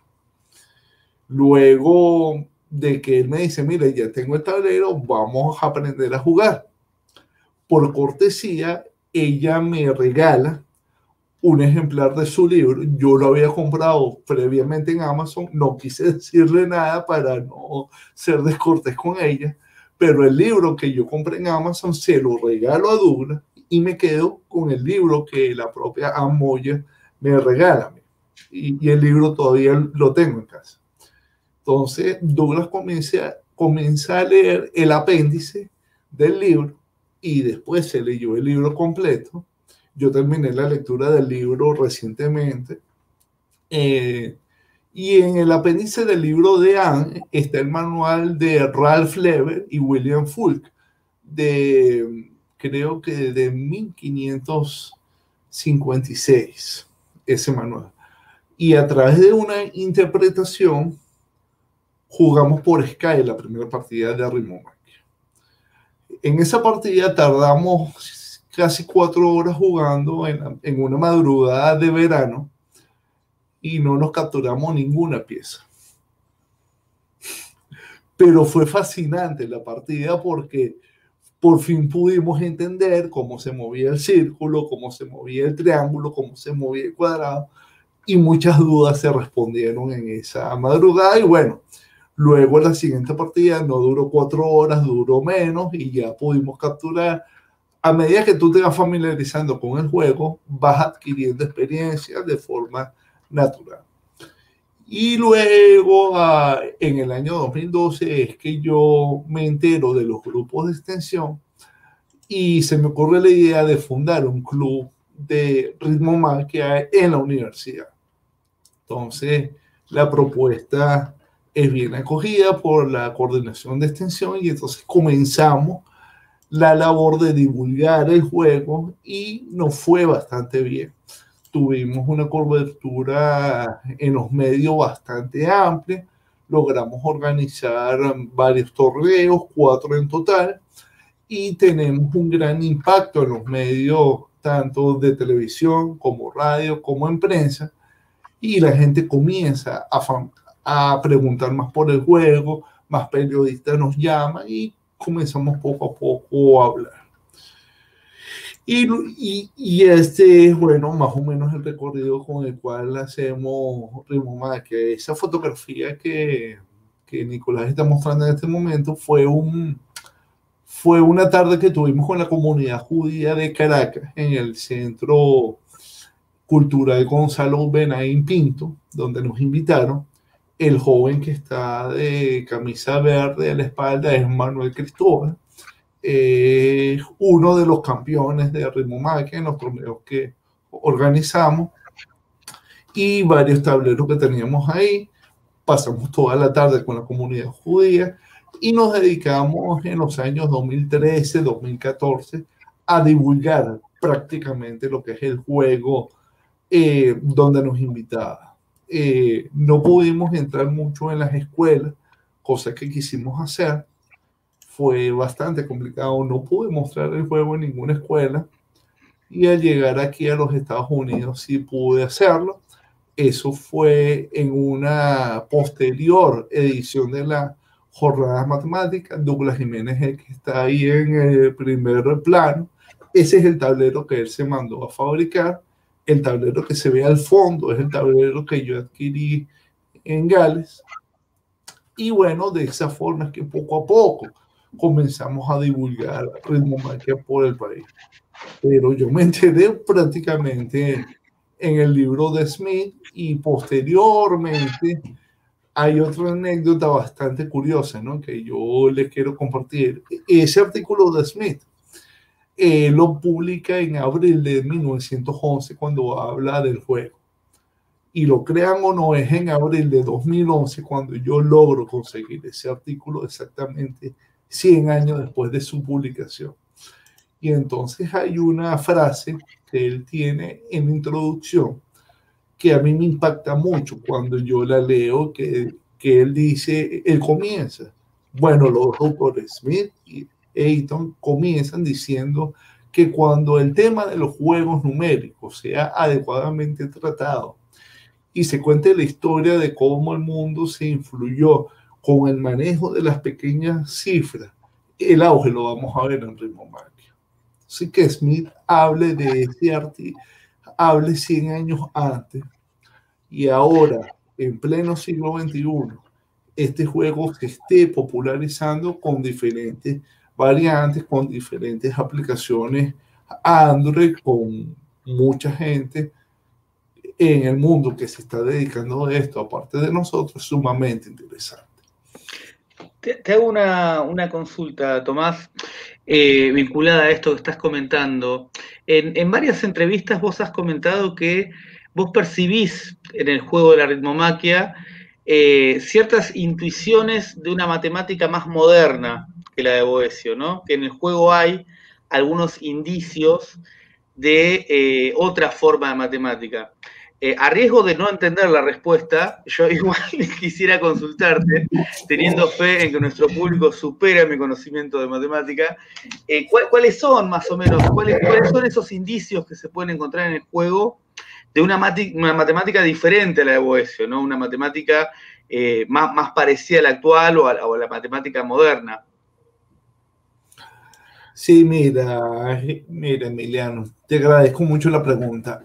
Luego de que él me dice, mira, ya tengo el tablero, vamos a aprender a jugar. Por cortesía, ella me regala un ejemplar de su libro. Yo lo había comprado previamente en Amazon, no quise decirle nada para no ser descortés con ella, pero el libro que yo compré en Amazon se lo regalo a Douglas y me quedo con el libro que la propia Ann Moyer me regala. Y, y el libro todavía lo tengo en casa. Entonces, Douglas comienza, comienza a leer el apéndice del libro y después se leyó el libro completo. Yo terminé la lectura del libro recientemente. Eh, y en el apéndice del libro de Ann está el manual de Ralph Lever y William Fulk, de creo que de mil quinientos cincuenta y seis, ese manual. Y a través de una interpretación, jugamos por Skype la primera partida de Ritmomaquia. En esa partida tardamos casi cuatro horas jugando en, en una madrugada de verano y no nos capturamos ninguna pieza. Pero fue fascinante la partida porque por fin pudimos entender cómo se movía el círculo, cómo se movía el triángulo, cómo se movía el cuadrado, y muchas dudas se respondieron en esa madrugada. Y bueno, luego la siguiente partida no duró cuatro horas, duró menos y ya pudimos capturar. A medida que tú te vas familiarizando con el juego, vas adquiriendo experiencias de forma natural. Y luego, uh, en el año dos mil doce, es que yo me entero de los grupos de extensión y se me ocurre la idea de fundar un club de ritmomaquia en la universidad. Entonces, la propuesta es bien acogida por la coordinación de extensión y entonces comenzamos la labor de divulgar el juego y nos fue bastante bien. Tuvimos una cobertura en los medios bastante amplia, logramos organizar varios torneos, cuatro en total, y tenemos un gran impacto en los medios, tanto de televisión como radio, como en prensa, y la gente comienza a, a preguntar más por el juego, más periodistas nos llaman y comenzamos poco a poco a hablar. Y, y, y este es, bueno, más o menos el recorrido con el cual hacemos Ritmomaquia. Esa fotografía que, que Nicolás está mostrando en este momento fue, un, fue una tarde que tuvimos con la comunidad judía de Caracas en el Centro Cultural Gonzalo Benaín Pinto, donde nos invitaron. El joven que está de camisa verde a la espalda es Manuel Cristóbal. Eh, uno de los campeones de ritmomaquia en los torneos que organizamos, y varios tableros que teníamos ahí. Pasamos toda la tarde con la comunidad judía y nos dedicamos en los años dos mil trece, dos mil catorce a divulgar prácticamente lo que es el juego eh, donde nos invitaba. Eh, no pudimos entrar mucho en las escuelas, cosa que quisimos hacer. Fue bastante complicado, no pude mostrar el juego en ninguna escuela, y al llegar aquí a los Estados Unidos sí pude hacerlo. Eso fue en una posterior edición de la Jornada Matemática. Douglas Jiménez, el que está ahí en el primer plano, ese es el tablero que él se mandó a fabricar. El tablero que se ve al fondo es el tablero que yo adquirí en Gales. Y bueno, de esa forma es que poco a poco comenzamos a divulgar ritmomaquia por el país. Pero yo me enteré prácticamente en el libro de Smith, y posteriormente hay otra anécdota bastante curiosa, ¿no?, que yo les quiero compartir. Ese artículo de Smith eh, lo publica en abril de mil novecientos once, cuando habla del juego. Y lo crean o no, es en abril de dos mil once cuando yo logro conseguir ese artículo, exactamente cien años después de su publicación. Y entonces hay una frase que él tiene en la introducción que a mí me impacta mucho cuando yo la leo, que, que él dice, él comienza, bueno, los autores Smith y Eaton comienzan diciendo que cuando el tema de los juegos numéricos sea adecuadamente tratado y se cuente la historia de cómo el mundo se influyó con el manejo de las pequeñas cifras, el auge lo vamos a ver en ritmomaquia. Así que Smith hable de ese arte, hable cien años antes, y ahora, en pleno siglo veintiuno, este juego se esté popularizando con diferentes variantes, con diferentes aplicaciones Android, con mucha gente en el mundo que se está dedicando a esto, aparte de nosotros, sumamente interesante. Te, te hago una, una consulta, Tomás, eh, vinculada a esto que estás comentando. En, en varias entrevistas vos has comentado que vos percibís en el juego de la ritmomaquia eh, ciertas intuiciones de una matemática más moderna que la de Boecio, ¿no? Que en el juego hay algunos indicios de eh, otra forma de matemática. Eh, a riesgo de no entender la respuesta, yo igual quisiera consultarte, teniendo fe en que nuestro público supera mi conocimiento de matemática, eh, ¿cuál, ¿cuáles son más o menos, cuáles, cuáles son esos indicios que se pueden encontrar en el juego de una, una matemática diferente a la de Boecio, ¿no? Una matemática eh, más, más parecida a la actual o a, o a la matemática moderna? Sí, mira, mira, Emiliano, te agradezco mucho la pregunta.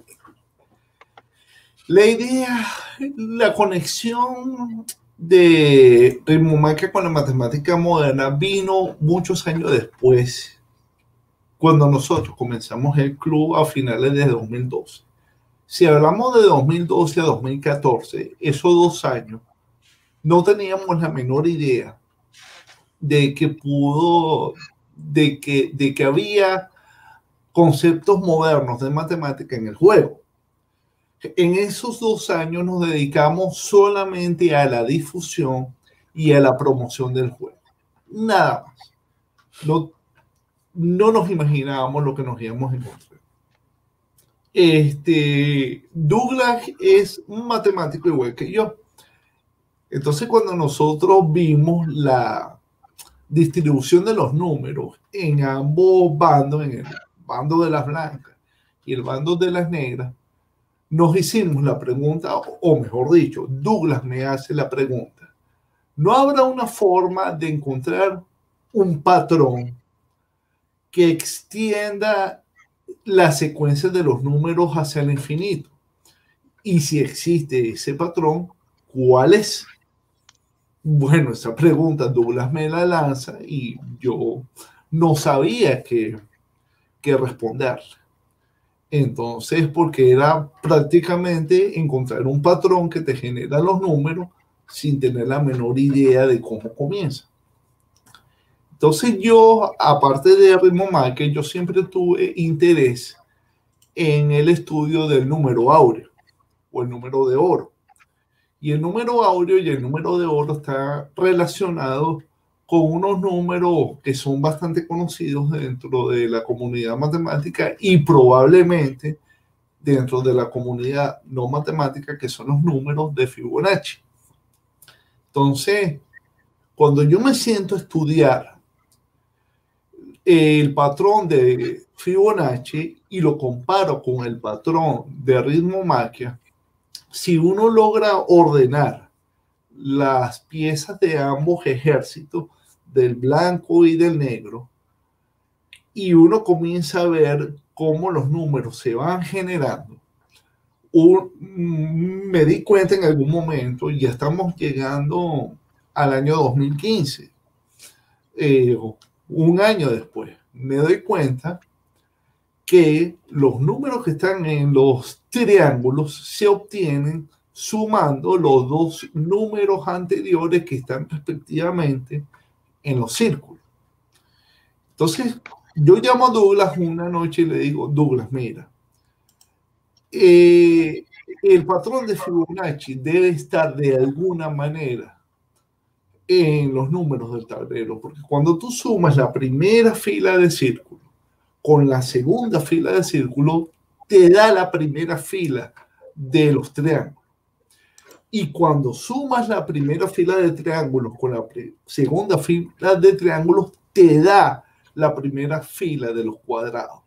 La idea, la conexión de ritmomaquia con la matemática moderna vino muchos años después, cuando nosotros comenzamos el club a finales de dos mil doce. Si hablamos de dos mil doce a dos mil catorce, esos dos años, no teníamos la menor idea de que pudo, de que, de que había conceptos modernos de matemática en el juego. En esos dos años nos dedicamos solamente a la difusión y a la promoción del juego. Nada más. No, no nos imaginábamos lo que nos íbamos a encontrar. Este, Douglas es un matemático igual que yo. Entonces, cuando nosotros vimos la distribución de los números en ambos bandos, en el bando de las blancas y el bando de las negras, nos hicimos la pregunta, o mejor dicho, Douglas me hace la pregunta: ¿no habrá una forma de encontrar un patrón que extienda la secuencia de los números hacia el infinito? Y si existe ese patrón, ¿cuál es? Bueno, esa pregunta Douglas me la lanza y yo no sabía qué, qué responder. Entonces, porque era prácticamente encontrar un patrón que te genera los números sin tener la menor idea de cómo comienza. Entonces yo, aparte de ritmo máquina, yo siempre tuve interés en el estudio del número áureo o el número de oro. Y el número áureo y el número de oro están relacionados con unos números que son bastante conocidos dentro de la comunidad matemática y probablemente dentro de la comunidad no matemática, que son los números de Fibonacci. Entonces, cuando yo me siento a estudiar el patrón de Fibonacci y lo comparo con el patrón de ritmo máquina, si uno logra ordenar las piezas de ambos ejércitos, del blanco y del negro, y uno comienza a ver cómo los números se van generando, un, me di cuenta en algún momento, ya estamos llegando al año dos mil quince, eh, un año después, me doy cuenta que los números que están en los triángulos se obtienen sumando los dos números anteriores que están respectivamente en los círculos. Entonces, yo llamo a Douglas una noche y le digo: Douglas, mira, eh, el patrón de Fibonacci debe estar de alguna manera en los números del tablero, porque cuando tú sumas la primera fila de círculos con la segunda fila de círculos, te da la primera fila de los triángulos. Y cuando sumas la primera fila de triángulos con la segunda fila de triángulos, te da la primera fila de los cuadrados.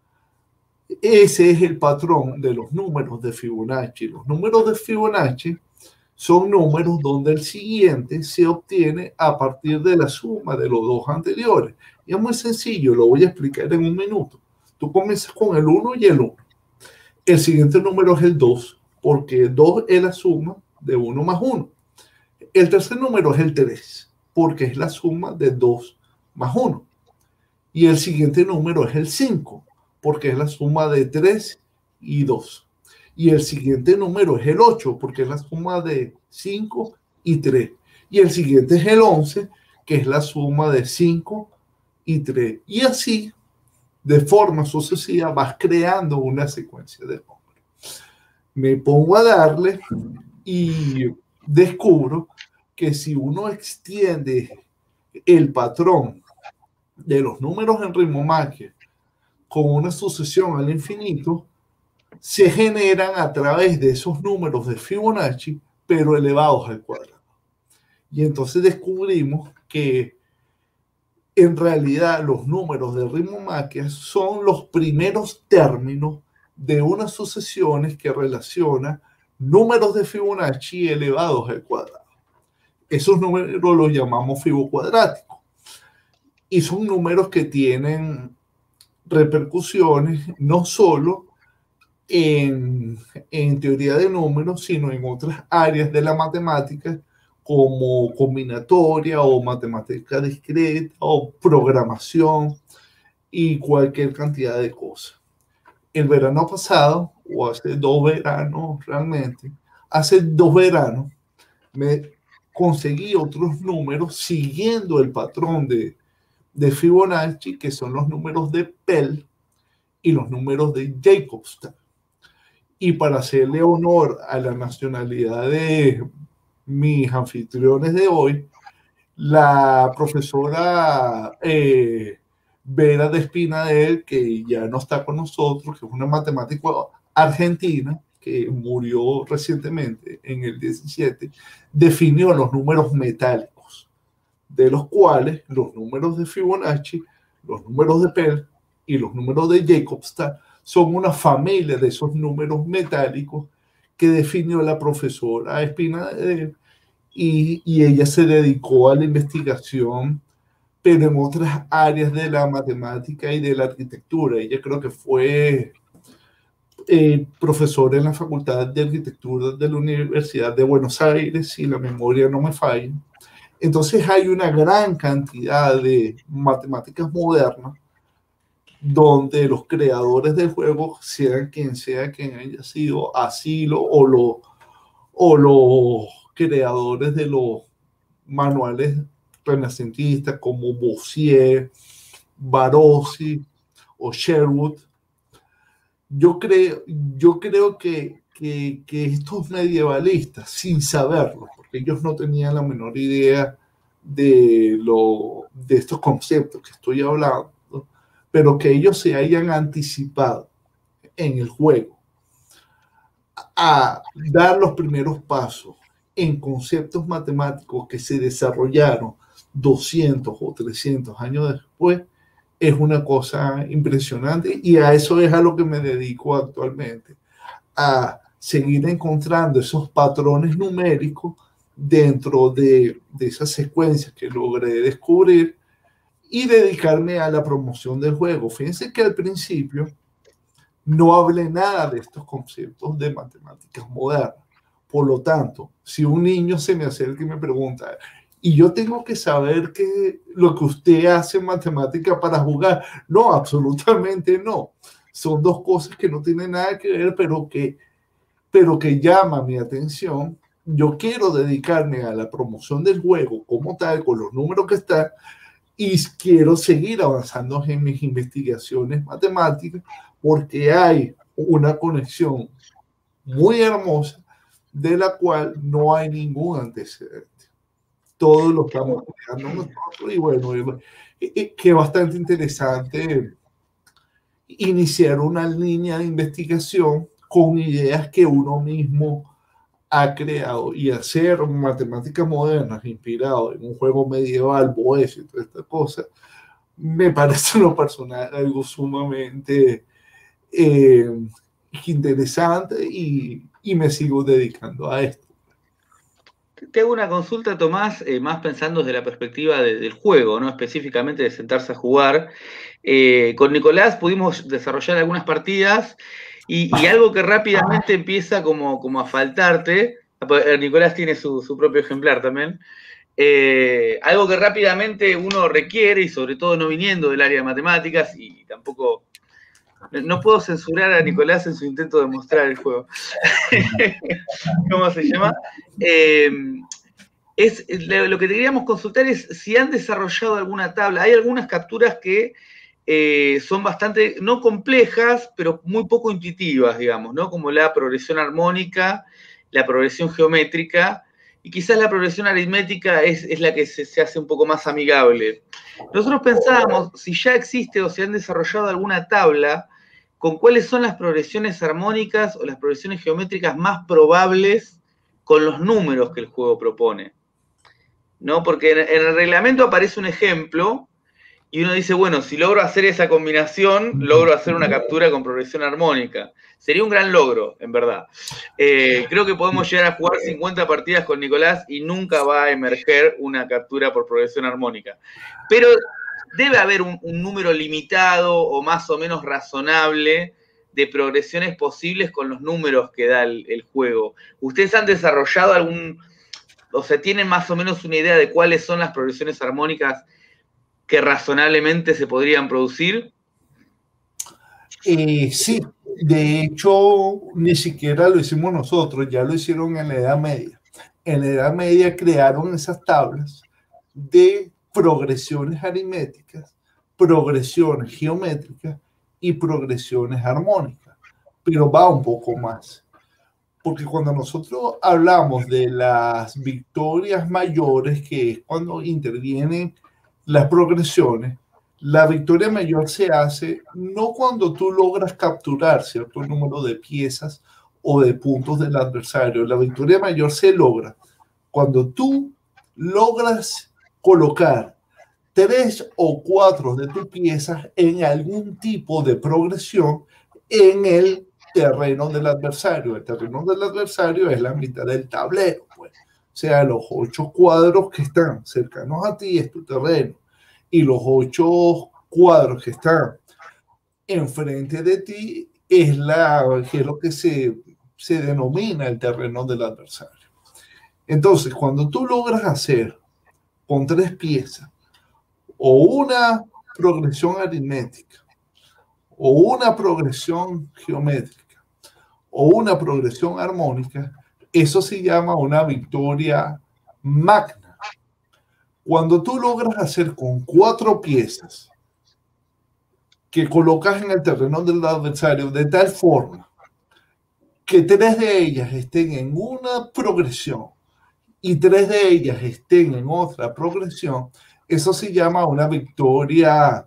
Ese es el patrón de los números de Fibonacci. Los números de Fibonacci son números donde el siguiente se obtiene a partir de la suma de los dos anteriores. Y es muy sencillo, lo voy a explicar en un minuto. Tú comienzas con el uno y el uno. El siguiente número es el dos, porque dos es la suma de uno más uno. El tercer número es el tres, porque es la suma de dos más uno. Y el siguiente número es el cinco, porque es la suma de tres y dos. Y el siguiente número es el ocho, porque es la suma de cinco y tres. Y el siguiente es el once, que es la suma de cinco y tres. Y así, de forma sucesiva, vas creando una secuencia de números. Me pongo a darle y descubro que si uno extiende el patrón de los números en ritmo máquina con una sucesión al infinito, se generan a través de esos números de Fibonacci, pero elevados al cuadrado. Y entonces descubrimos que en realidad los números de ritmo máquina son los primeros términos de unas sucesiones que relacionan números de Fibonacci elevados al cuadrado. Esos números los llamamos fibocuadráticos. Y son números que tienen repercusiones no solo en, en teoría de números, sino en otras áreas de la matemática, como combinatoria o matemática discreta o programación y cualquier cantidad de cosas. el verano pasado, o hace dos veranos realmente, hace dos veranos, me conseguí otros números siguiendo el patrón de, de Fibonacci, que son los números de Pell y los números de Jacobston. Y para hacerle honor a la nacionalidad de mis anfitriones de hoy, la profesora eh, Vera Despinadel, que ya no está con nosotros, que es una matemática argentina que murió recientemente en el diecisiete, definió los números metálicos, de los cuales los números de Fibonacci, los números de Pell y los números de Jacobston son una familia de esos números metálicos que definió la profesora Espinadel, y, y ella se dedicó a la investigación, pero en otras áreas de la matemática y de la arquitectura. Ella creo que fue eh, profesora en la Facultad de Arquitectura de la Universidad de Buenos Aires, si la memoria no me falla. Entonces hay una gran cantidad de matemáticas modernas donde los creadores del juego, sean quien sea quien haya sido Asilo o, lo, o los creadores de los manuales renacentistas como Bossier, Barossi o Sherwood, yo creo, yo creo que, que, que estos medievalistas, sin saberlo, porque ellos no tenían la menor idea de, lo, de estos conceptos que estoy hablando, pero que ellos se hayan anticipado en el juego a dar los primeros pasos en conceptos matemáticos que se desarrollaron doscientos o trescientos años después, es una cosa impresionante, y a eso es a lo que me dedico actualmente, a seguir encontrando esos patrones numéricos dentro de, de esas secuencias que logré descubrir y dedicarme a la promoción del juego. Fíjense que al principio no hablé nada de estos conceptos de matemáticas modernas. Por lo tanto, si un niño se me acerca y me pregunta, y yo tengo que saber que lo que usted hace en matemática para jugar, no, absolutamente no. Son dos cosas que no tienen nada que ver, pero que, pero que llaman mi atención. Yo quiero dedicarme a la promoción del juego como tal, con los números que están, y quiero seguir avanzando en mis investigaciones matemáticas, porque hay una conexión muy hermosa de la cual no hay ningún antecedente. Todos lo estamos creando nosotros, y bueno, que es bastante interesante iniciar una línea de investigación con ideas que uno mismo ha creado, y hacer matemáticas modernas inspirado en un juego medieval, Boesio y toda esta cosa, me parece en lo personal algo sumamente eh, interesante, y, y me sigo dedicando a esto. Te hago una consulta, Tomás, eh, más pensando desde la perspectiva de, del juego, ¿no? Específicamente de sentarse a jugar. Eh, con Nicolás pudimos desarrollar algunas partidas, y, y algo que rápidamente empieza como, como a faltarte. Nicolás tiene su, su propio ejemplar también. Eh, algo que rápidamente uno requiere, y sobre todo no viniendo del área de matemáticas, y tampoco... No puedo censurar a Nicolás en su intento de mostrar el juego. ¿Cómo se llama? Eh, es, lo que te queríamos consultar es si han desarrollado alguna tabla. Hay algunas capturas que eh, son bastante, no complejas, pero muy poco intuitivas, digamos, ¿no? Como la progresión armónica, la progresión geométrica, y quizás la progresión aritmética es, es la que se, se hace un poco más amigable. Nosotros pensábamos si ya existe o si han desarrollado alguna tabla con cuáles son las progresiones armónicas o las progresiones geométricas más probables con los números que el juego propone, ¿no? Porque en, en el reglamento aparece un ejemplo y uno dice, bueno, si logro hacer esa combinación, logro hacer una captura con progresión armónica. Sería un gran logro, en verdad. Eh, creo que podemos llegar a jugar cincuenta partidas con Nicolás y nunca va a emerger una captura por progresión armónica. Pero debe haber un, un número limitado o más o menos razonable de progresiones posibles con los números que da el, el juego. ¿Ustedes han desarrollado algún, o sea, tienen más o menos una idea de cuáles son las progresiones armónicas que razonablemente se podrían producir? Eh, sí, de hecho, ni siquiera lo hicimos nosotros, ya lo hicieron en la Edad Media. En la Edad Media crearon esas tablas de progresiones aritméticas, progresiones geométricas y progresiones armónicas, pero va un poco más. Porque cuando nosotros hablamos de las victorias mayores, que es cuando intervienen las progresiones, la victoria mayor se hace no cuando tú logras capturar cierto número de piezas o de puntos del adversario. La victoria mayor se logra cuando tú logras colocar tres o cuatro de tus piezas en algún tipo de progresión en el terreno del adversario. El terreno del adversario es la mitad del tablero, pues. O sea, los ocho cuadros que están cercanos a ti es tu terreno. Y los ocho cuadros que están enfrente de ti es, la, es lo que se, se denomina el terreno del adversario. Entonces, cuando tú logras hacer con tres piezas o una progresión aritmética o una progresión geométrica o una progresión armónica, eso se llama una victoria magna. Cuando tú logras hacer con cuatro piezas que colocas en el terreno del adversario de tal forma que tres de ellas estén en una progresión y tres de ellas estén en otra progresión, eso se llama una victoria,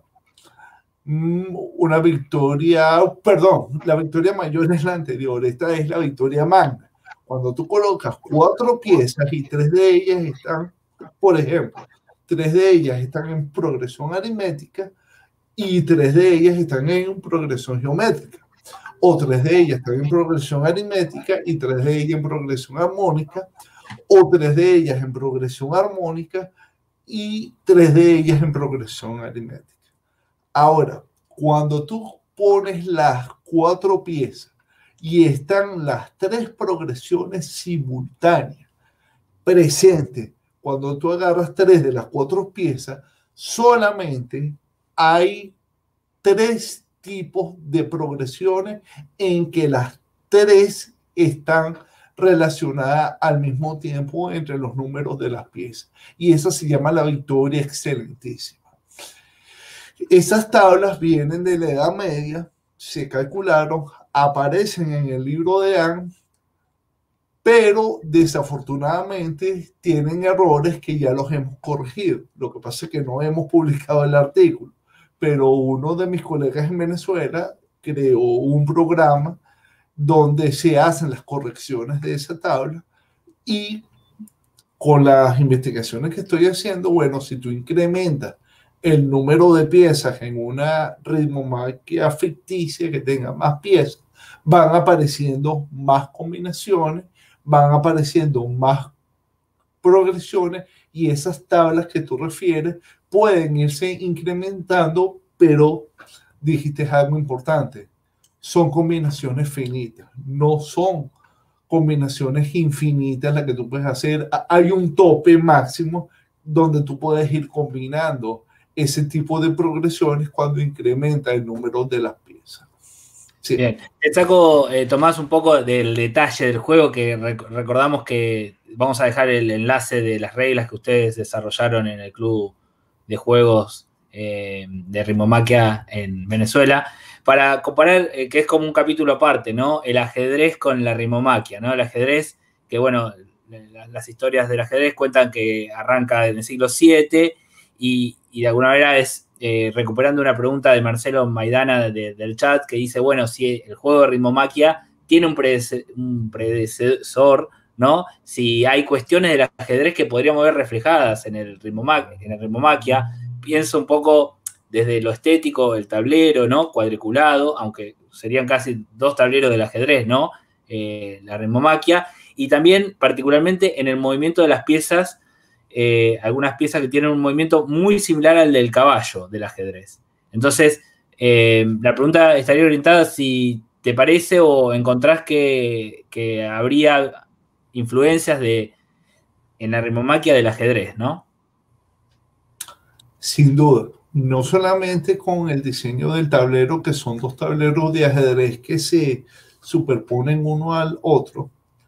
una victoria, perdón, la victoria mayor es la anterior, esta es la victoria magna. Cuando tú colocas cuatro piezas y tres de ellas están, por ejemplo, tres de ellas están en progresión aritmética y tres de ellas están en progresión geométrica, o tres de ellas están en progresión aritmética y tres de ellas en progresión armónica, o tres de ellas en progresión armónica y tres de ellas en progresión aritmética. Ahora, cuando tú pones las cuatro piezas y están las tres progresiones simultáneas presentes, cuando tú agarras tres de las cuatro piezas, solamente hay tres tipos de progresiones en que las tres están relacionadas al mismo tiempo entre los números de las piezas. Y esa se llama la victoria excelentísima. Esas tablas vienen de la Edad Media, se calcularon, aparecen en el libro de Anne, pero desafortunadamente tienen errores que ya los hemos corregido. Lo que pasa es que no hemos publicado el artículo, pero uno de mis colegas en Venezuela creó un programa donde se hacen las correcciones de esa tabla y con las investigaciones que estoy haciendo, bueno, si tú incrementas el número de piezas en una ritmomaquia ficticia que tenga más piezas, van apareciendo más combinaciones, van apareciendo más progresiones y esas tablas que tú refieres pueden irse incrementando, pero dijiste algo importante, son combinaciones finitas, no son combinaciones infinitas las que tú puedes hacer. Hay un tope máximo donde tú puedes ir combinando ese tipo de progresiones cuando incrementa el número de las piezas. Sí. Bien, te saco, eh, Tomás, un poco del detalle del juego, que rec recordamos que vamos a dejar el enlace de las reglas que ustedes desarrollaron en el club de juegos eh, de Ritmomaquia en Venezuela, para comparar, eh, que es como un capítulo aparte, ¿no? El ajedrez con la Ritmomaquia, ¿no? El ajedrez, que bueno, las historias del ajedrez cuentan que arranca en el siglo siete y, y de alguna manera es eh, recuperando una pregunta de Marcelo Maidana de, del chat, que dice, bueno, si el juego de Ritmomaquia tiene un, predece un predecesor, ¿no? Si hay cuestiones del ajedrez que podríamos ver reflejadas en el Ritmomaquia, en el Ritmomaquia, pienso un poco desde lo estético, el tablero, ¿no? Cuadriculado, aunque serían casi dos tableros del ajedrez, ¿no? Eh, la Ritmomaquia, y también particularmente en el movimiento de las piezas, eh, algunas piezas que tienen un movimiento muy similar al del caballo del ajedrez. Entonces, eh, la pregunta estaría orientada si te parece o encontrás que, que habría influencias de, en la Ritmomaquia del ajedrez, ¿no? Sin duda, no solamente con el diseño del tablero, que son dos tableros de ajedrez que se superponen uno al otro,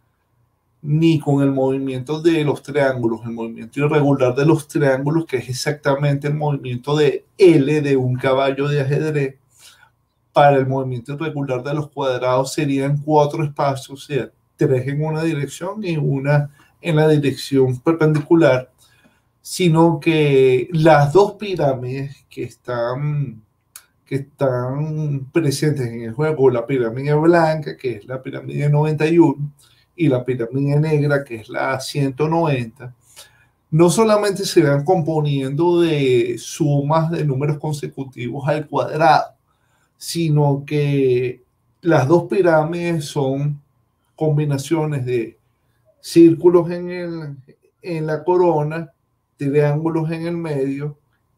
ni con el movimiento de los triángulos, el movimiento irregular de los triángulos, que es exactamente el movimiento de L de un caballo de ajedrez. Para el movimiento irregular de los cuadrados serían cuatro espacios, o sea, tres en una dirección y una en la dirección perpendicular, sino que las dos pirámides que están, que están presentes en el juego, la pirámide blanca, que es la pirámide noventa y uno, y la pirámide negra, que es la ciento noventa, no solamente se van componiendo de sumas de números consecutivos al cuadrado, sino que las dos pirámides son combinaciones de círculos en, el, en la corona, triángulos en el medio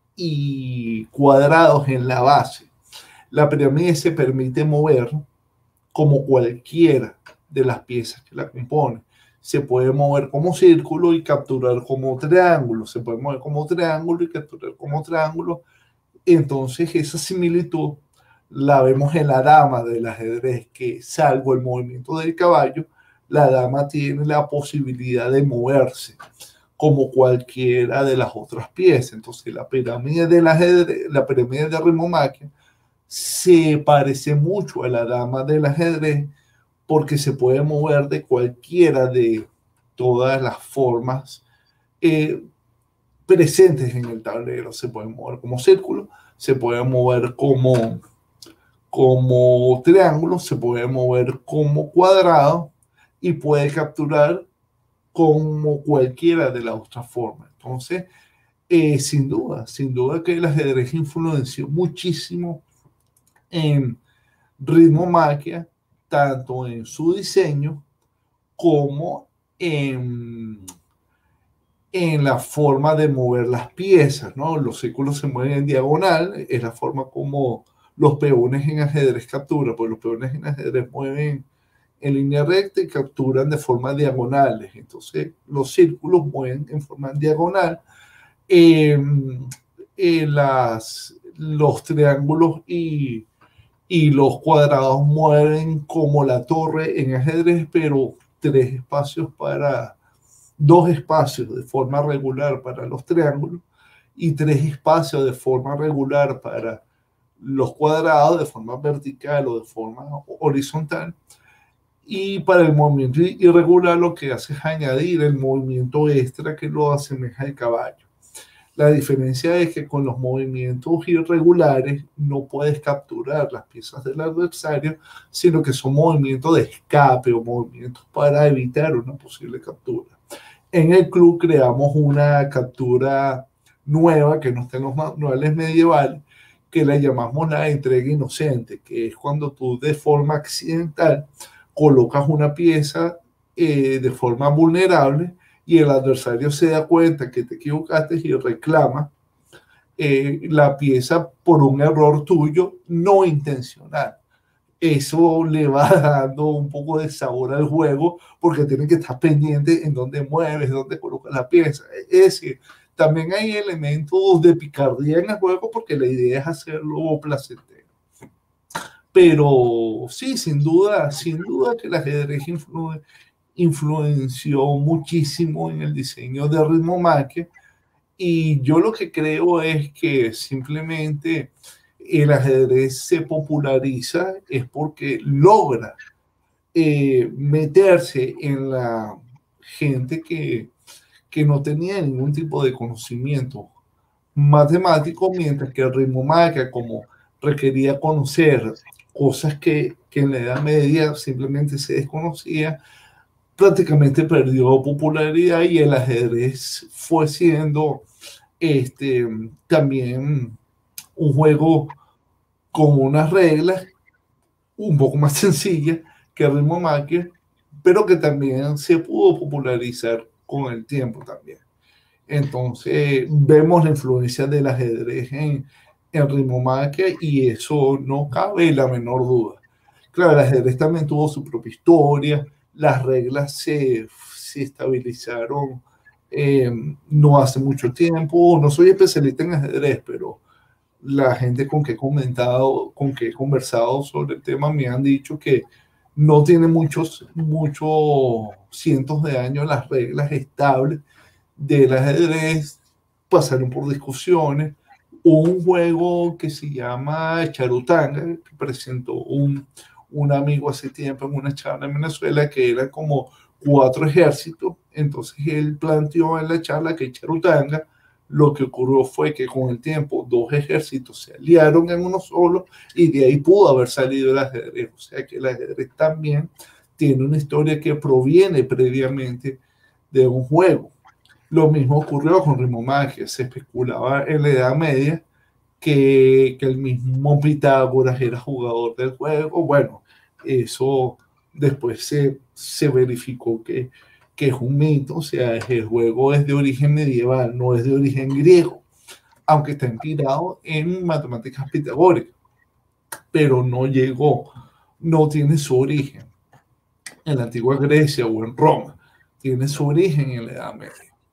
y cuadrados en la base. La pirámide se permite mover como cualquiera de las piezas que la componen. Se puede mover como círculo y capturar como triángulo. Se puede mover como triángulo y capturar como triángulo. Entonces, esa similitud la vemos en la dama del ajedrez, que salvo el movimiento del caballo, la dama tiene la posibilidad de moverse como cualquiera de las otras piezas. Entonces, la pirámide del ajedrez, la pirámide de Rimomaquia, se parece mucho a la dama del ajedrez, porque se puede mover de cualquiera de todas las formas eh, presentes en el tablero. Se puede mover como círculo, se puede mover como, como triángulo, se puede mover como cuadrado y puede capturar como cualquiera de las otras formas. Entonces, eh, sin duda, sin duda que el ajedrez influenció muchísimo en Ritmomaquia, tanto en su diseño como en, en la forma de mover las piezas, ¿no? Los círculos se mueven en diagonal, es la forma como los peones en ajedrez capturan, porque los peones en ajedrez mueven en línea recta y capturan de forma diagonales. Entonces, los círculos mueven en forma diagonal. Eh, eh, las, los triángulos y y los cuadrados mueven como la torre en ajedrez, pero tres espacios para, dos espacios de forma regular para los triángulos y tres espacios de forma regular para los cuadrados, de forma vertical o de forma horizontal. Y para el movimiento irregular lo que hace es añadir el movimiento extra que lo asemeja al caballo. La diferencia es que con los movimientos irregulares no puedes capturar las piezas del adversario, sino que son movimientos de escape o movimientos para evitar una posible captura. En el club creamos una captura nueva que no está en los manuales medievales, que la llamamos la entrega inocente, que es cuando tú de forma accidental colocas una pieza eh, de forma vulnerable y el adversario se da cuenta que te equivocaste y reclama eh, la pieza por un error tuyo no intencional. Eso le va dando un poco de sabor al juego, porque tiene que estar pendiente en dónde mueves, dónde colocas la pieza. Es decir, también hay elementos de picardía en el juego, porque la idea es hacerlo placentero. Pero sí, sin duda, sin duda que el ajedrez influye influenció muchísimo en el diseño de Ritmomaquia, y yo lo que creo es que simplemente el ajedrez se populariza es porque logra eh, meterse en la gente que, que no tenía ningún tipo de conocimiento matemático, mientras que el Ritmomaquia, como requería conocer cosas que, que en la Edad Media simplemente se desconocía, prácticamente perdió popularidad, y el ajedrez fue siendo este, también un juego con unas reglas un poco más sencillas que Ritmomaquia, pero que también se pudo popularizar con el tiempo también. Entonces vemos la influencia del ajedrez en, en Ritmomaquia, y eso no cabe la menor duda. Claro, el ajedrez también tuvo su propia historia. Las reglas se, se estabilizaron eh, no hace mucho tiempo. No soy especialista en ajedrez, pero la gente con que he comentado, con que he conversado sobre el tema me han dicho que no tiene muchos, muchos cientos de años las reglas estables del ajedrez, pasaron por discusiones. Un juego que se llama Charutanga, que presentó un, un amigo hace tiempo en una charla en Venezuela, que era como cuatro ejércitos. Entonces él planteó en la charla que Charutanga, lo que ocurrió fue que con el tiempo dos ejércitos se aliaron en uno solo y de ahí pudo haber salido el ajedrez. O sea que el ajedrez también tiene una historia que proviene previamente de un juego. Lo mismo ocurrió con Rimomaquia. Se especulaba en la Edad Media que, que el mismo Pitágoras era jugador del juego. Bueno, eso después se, se verificó que, que es un mito. O sea, el juego es de origen medieval, no es de origen griego, aunque está inspirado en matemáticas pitagóricas, pero no llegó, no tiene su origen en la antigua Grecia o en Roma, tiene su origen en la Edad Media.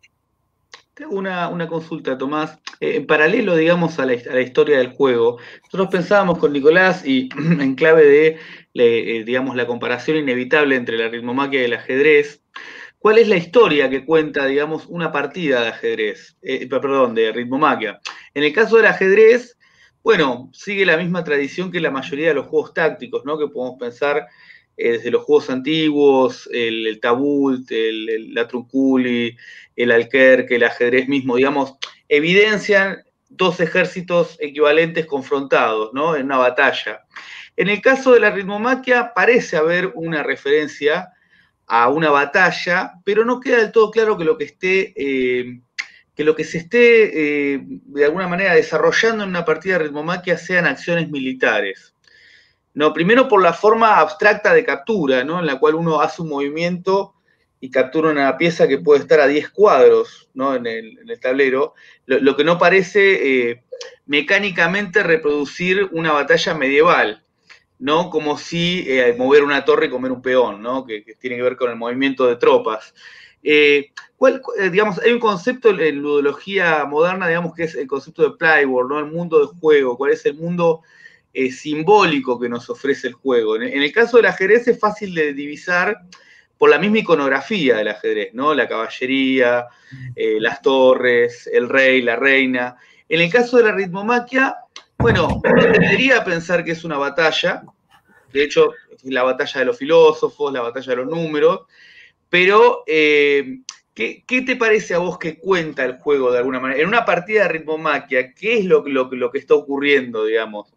Tengo una, una consulta, Tomás. Eh, en paralelo, digamos, a la, a la historia del juego, nosotros pensábamos con Nicolás, y en clave de, le, eh, digamos, la comparación inevitable entre la ritmomaquia y el ajedrez, ¿cuál es la historia que cuenta, digamos, una partida de ajedrez? Eh, perdón, de ritmomaquia. En el caso del ajedrez, bueno, sigue la misma tradición que la mayoría de los juegos tácticos, ¿no? Que podemos pensar eh, desde los juegos antiguos, el, el tabult, el, el, la trunculi, el alquerque, el ajedrez mismo, digamos, evidencian dos ejércitos equivalentes confrontados, ¿no? En una batalla. En el caso de la ritmomaquia parece haber una referencia a una batalla, pero no queda del todo claro que lo que esté, eh, que lo que se esté eh, de alguna manera desarrollando en una partida de ritmomaquia sean acciones militares. No, primero por la forma abstracta de captura, ¿no? En la cual uno hace un movimiento y captura una pieza que puede estar a diez cuadros, ¿no? en, el, en el tablero, lo, lo que no parece eh, mecánicamente reproducir una batalla medieval, ¿no? Como si eh, mover una torre y comer un peón, ¿no? Que, que tiene que ver con el movimiento de tropas. Eh, ¿cuál, eh, digamos, hay un concepto en ludología moderna, digamos, que es el concepto de playboard, ¿no? El mundo de juego, cuál es el mundo eh, simbólico que nos ofrece el juego. En, en el caso del ajedrez es fácil de divisar por la misma iconografía del ajedrez, ¿no? La caballería, eh, las torres, el rey, la reina. En el caso de la ritmomaquia, bueno, uno debería pensar que es una batalla, de hecho, la batalla de los filósofos, la batalla de los números, pero eh, ¿qué, ¿qué te parece a vos que cuenta el juego de alguna manera? En una partida de ritmomaquia, ¿qué es lo, lo, lo que está ocurriendo, digamos?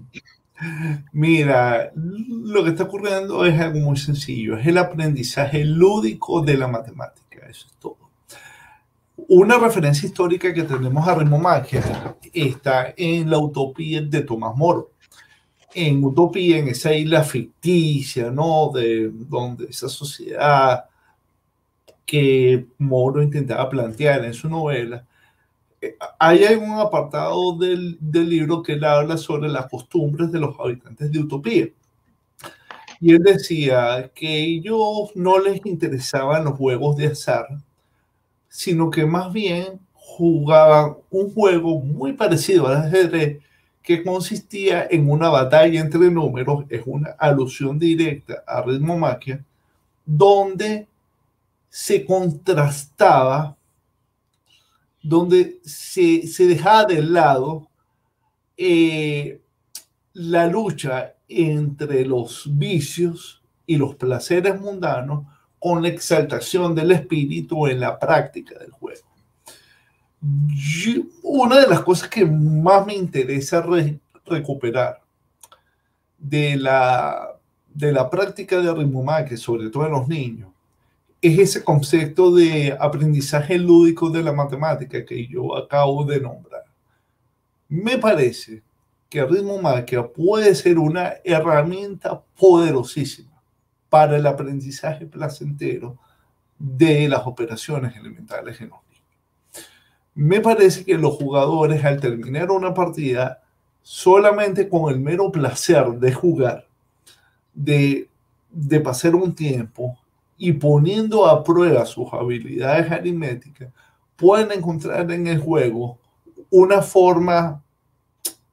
Mira, lo que está ocurriendo es algo muy sencillo, es el aprendizaje lúdico de la matemática, eso es todo. Una referencia histórica que tenemos a Rimomaquia está en la Utopía de Tomás Moro. En Utopía, en esa isla ficticia, ¿no? De donde esa sociedad que Moro intentaba plantear en su novela, hay un apartado del, del libro que él habla sobre las costumbres de los habitantes de Utopía. Y él decía que a ellos no les interesaban los juegos de azar, sino que más bien jugaban un juego muy parecido al ajedrez, que consistía en una batalla entre números, es una alusión directa a ritmomaquia, donde se contrastaba, donde se, se dejaba de lado eh, la lucha entre los vicios y los placeres mundanos con la exaltación del espíritu en la práctica del juego. Yo, una de las cosas que más me interesa re, recuperar de la, de la práctica de ritmomaquia, sobre todo en los niños, es ese concepto de aprendizaje lúdico de la matemática que yo acabo de nombrar. Me parece que ritmomaquia puede ser una herramienta poderosísima para el aprendizaje placentero de las operaciones elementales en los niños. Me parece que los jugadores, al terminar una partida, solamente con el mero placer de jugar, de, de pasar un tiempo y poniendo a prueba sus habilidades aritméticas, pueden encontrar en el juego una forma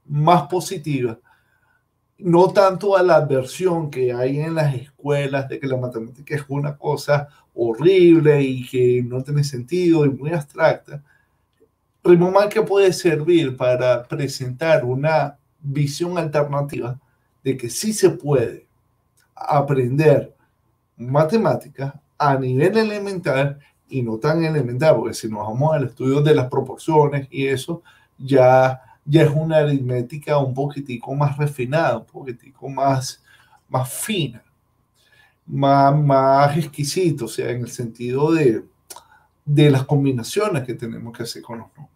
más positiva, no tanto a la adversión que hay en las escuelas de que la matemática es una cosa horrible y que no tiene sentido y muy abstracta. Ritmomaquia puede servir para presentar una visión alternativa de que sí se puede aprender matemáticas a nivel elemental y no tan elemental, porque si nos vamos al estudio de las proporciones y eso, ya, ya es una aritmética un poquitico más refinada, un poquitico más, más fina, más, más exquisito, o sea, en el sentido de, de las combinaciones que tenemos que hacer con los números.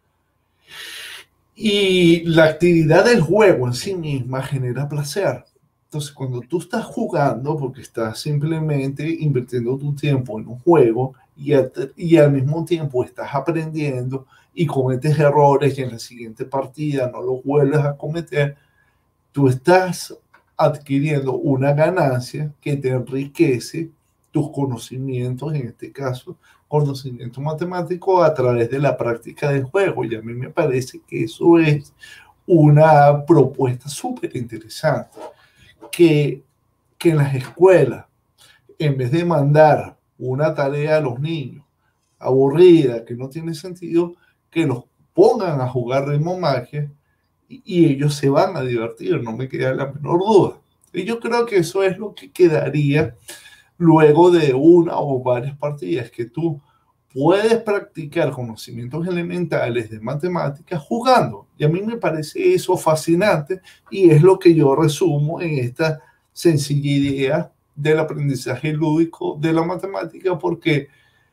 Y la actividad del juego en sí misma genera placer. Entonces, cuando tú estás jugando, porque estás simplemente invirtiendo tu tiempo en un juego y, a, y al mismo tiempo estás aprendiendo y cometes errores y en la siguiente partida no los vuelves a cometer, tú estás adquiriendo una ganancia que te enriquece tus conocimientos, en este caso, conocimiento matemático a través de la práctica del juego. Y a mí me parece que eso es una propuesta súper interesante. Que, que en las escuelas, en vez de mandar una tarea a los niños aburrida, que no tiene sentido, que los pongan a jugar Ritmomaquia y, y ellos se van a divertir, no me queda la menor duda. Y yo creo que eso es lo que quedaría luego de una o varias partidas, que tú puedes practicar conocimientos elementales de matemáticas jugando. Y a mí me parece eso fascinante y es lo que yo resumo en esta sencilla idea del aprendizaje lúdico de la matemática, porque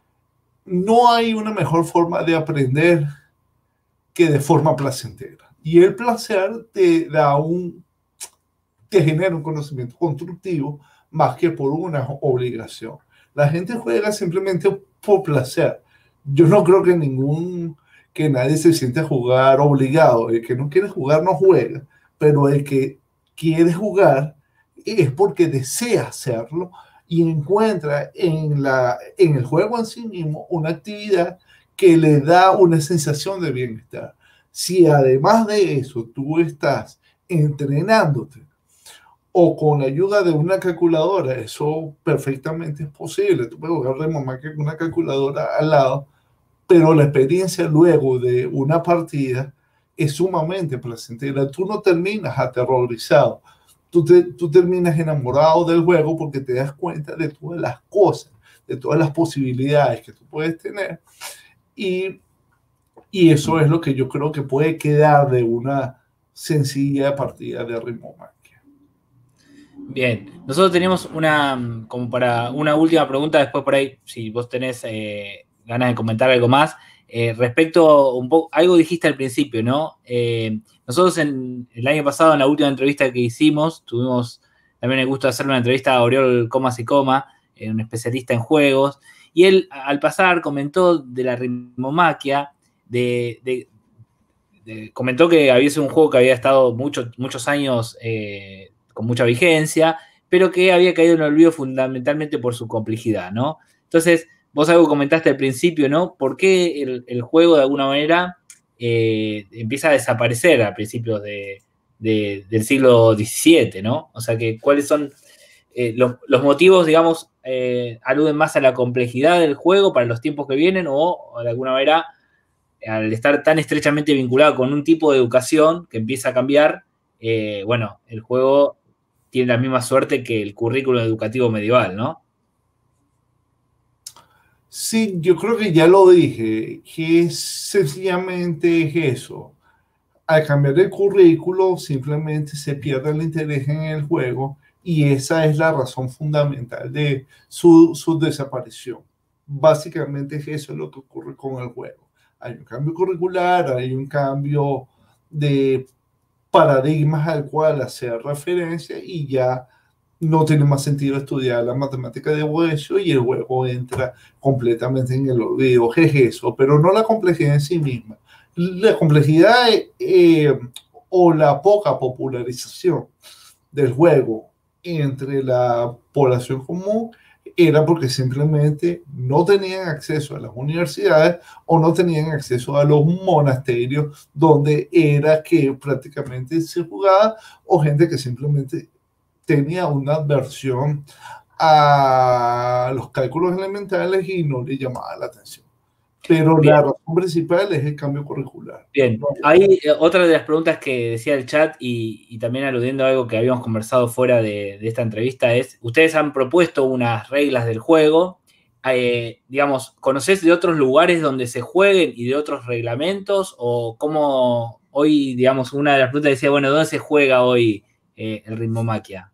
no hay una mejor forma de aprender que de forma placentera. Y el placer te da un, te genera un conocimiento constructivo más que por una obligación. La gente juega simplemente por placer. Yo no creo que ningún, que nadie se siente a jugar obligado. El que no quiere jugar no juega, pero el que quiere jugar es porque desea hacerlo y encuentra en, la, en el juego en sí mismo una actividad que le da una sensación de bienestar. Si además de eso tú estás entrenándote o con la ayuda de una calculadora, eso perfectamente es posible. Tú puedes jugar Ritmomaquia con una calculadora al lado, pero la experiencia luego de una partida es sumamente placentera. Tú no terminas aterrorizado, tú, te, tú terminas enamorado del juego porque te das cuenta de todas las cosas, de todas las posibilidades que tú puedes tener. Y, y eso es lo que yo creo que puede quedar de una sencilla partida de Ritmomaquia. Bien, nosotros teníamos una, como para una última pregunta, después por ahí, si vos tenés eh, ganas de comentar algo más, eh, respecto un poco, algo dijiste al principio, ¿no? Eh, nosotros en, el año pasado, en la última entrevista que hicimos, tuvimos también el gusto de hacer una entrevista a Oriol Comas y Coma, eh, un especialista en juegos, y él al pasar comentó de la Ritmomaquia, de, de, de, comentó que había sido un juego que había estado mucho, muchos años eh, con mucha vigencia, pero que había caído en el olvido fundamentalmente por su complejidad, ¿no? Entonces, vos algo comentaste al principio, ¿no? ¿Por qué el, el juego de alguna manera eh, empieza a desaparecer a principios de, de, del siglo diecisiete, ¿no? O sea, que cuáles son eh, los, los motivos, digamos, eh, aluden más a la complejidad del juego para los tiempos que vienen o, o de alguna manera al estar tan estrechamente vinculado con un tipo de educación que empieza a cambiar, eh, bueno, el juego tiene la misma suerte que el currículum educativo medieval, ¿no? Sí, yo creo que ya lo dije, que sencillamente es eso. Al cambiar el currículo, simplemente se pierde el interés en el juego y esa es la razón fundamental de su, su desaparición. Básicamente es eso lo que ocurre con el juego. Hay un cambio curricular, hay un cambio de paradigmas al cual hacer referencia y ya no tiene más sentido estudiar la matemática de hueso y el juego entra completamente en el olvido. Es eso, pero no la complejidad en sí misma. La complejidad eh, o la poca popularización del juego entre la población común era porque simplemente no tenían acceso a las universidades o no tenían acceso a los monasterios donde era que prácticamente se jugaba, o gente que simplemente tenía una aversión a los cálculos elementales y no le llamaba la atención. Pero Bien. la razón principal es el cambio curricular. Bien, ahí eh, otra de las preguntas que decía el chat y, y también aludiendo a algo que habíamos conversado fuera de, de esta entrevista es, ustedes han propuesto unas reglas del juego, eh, digamos, ¿conocés de otros lugares donde se jueguen y de otros reglamentos? O cómo hoy, digamos, una de las preguntas decía, bueno, ¿dónde se juega hoy eh, el Ritmomaquia?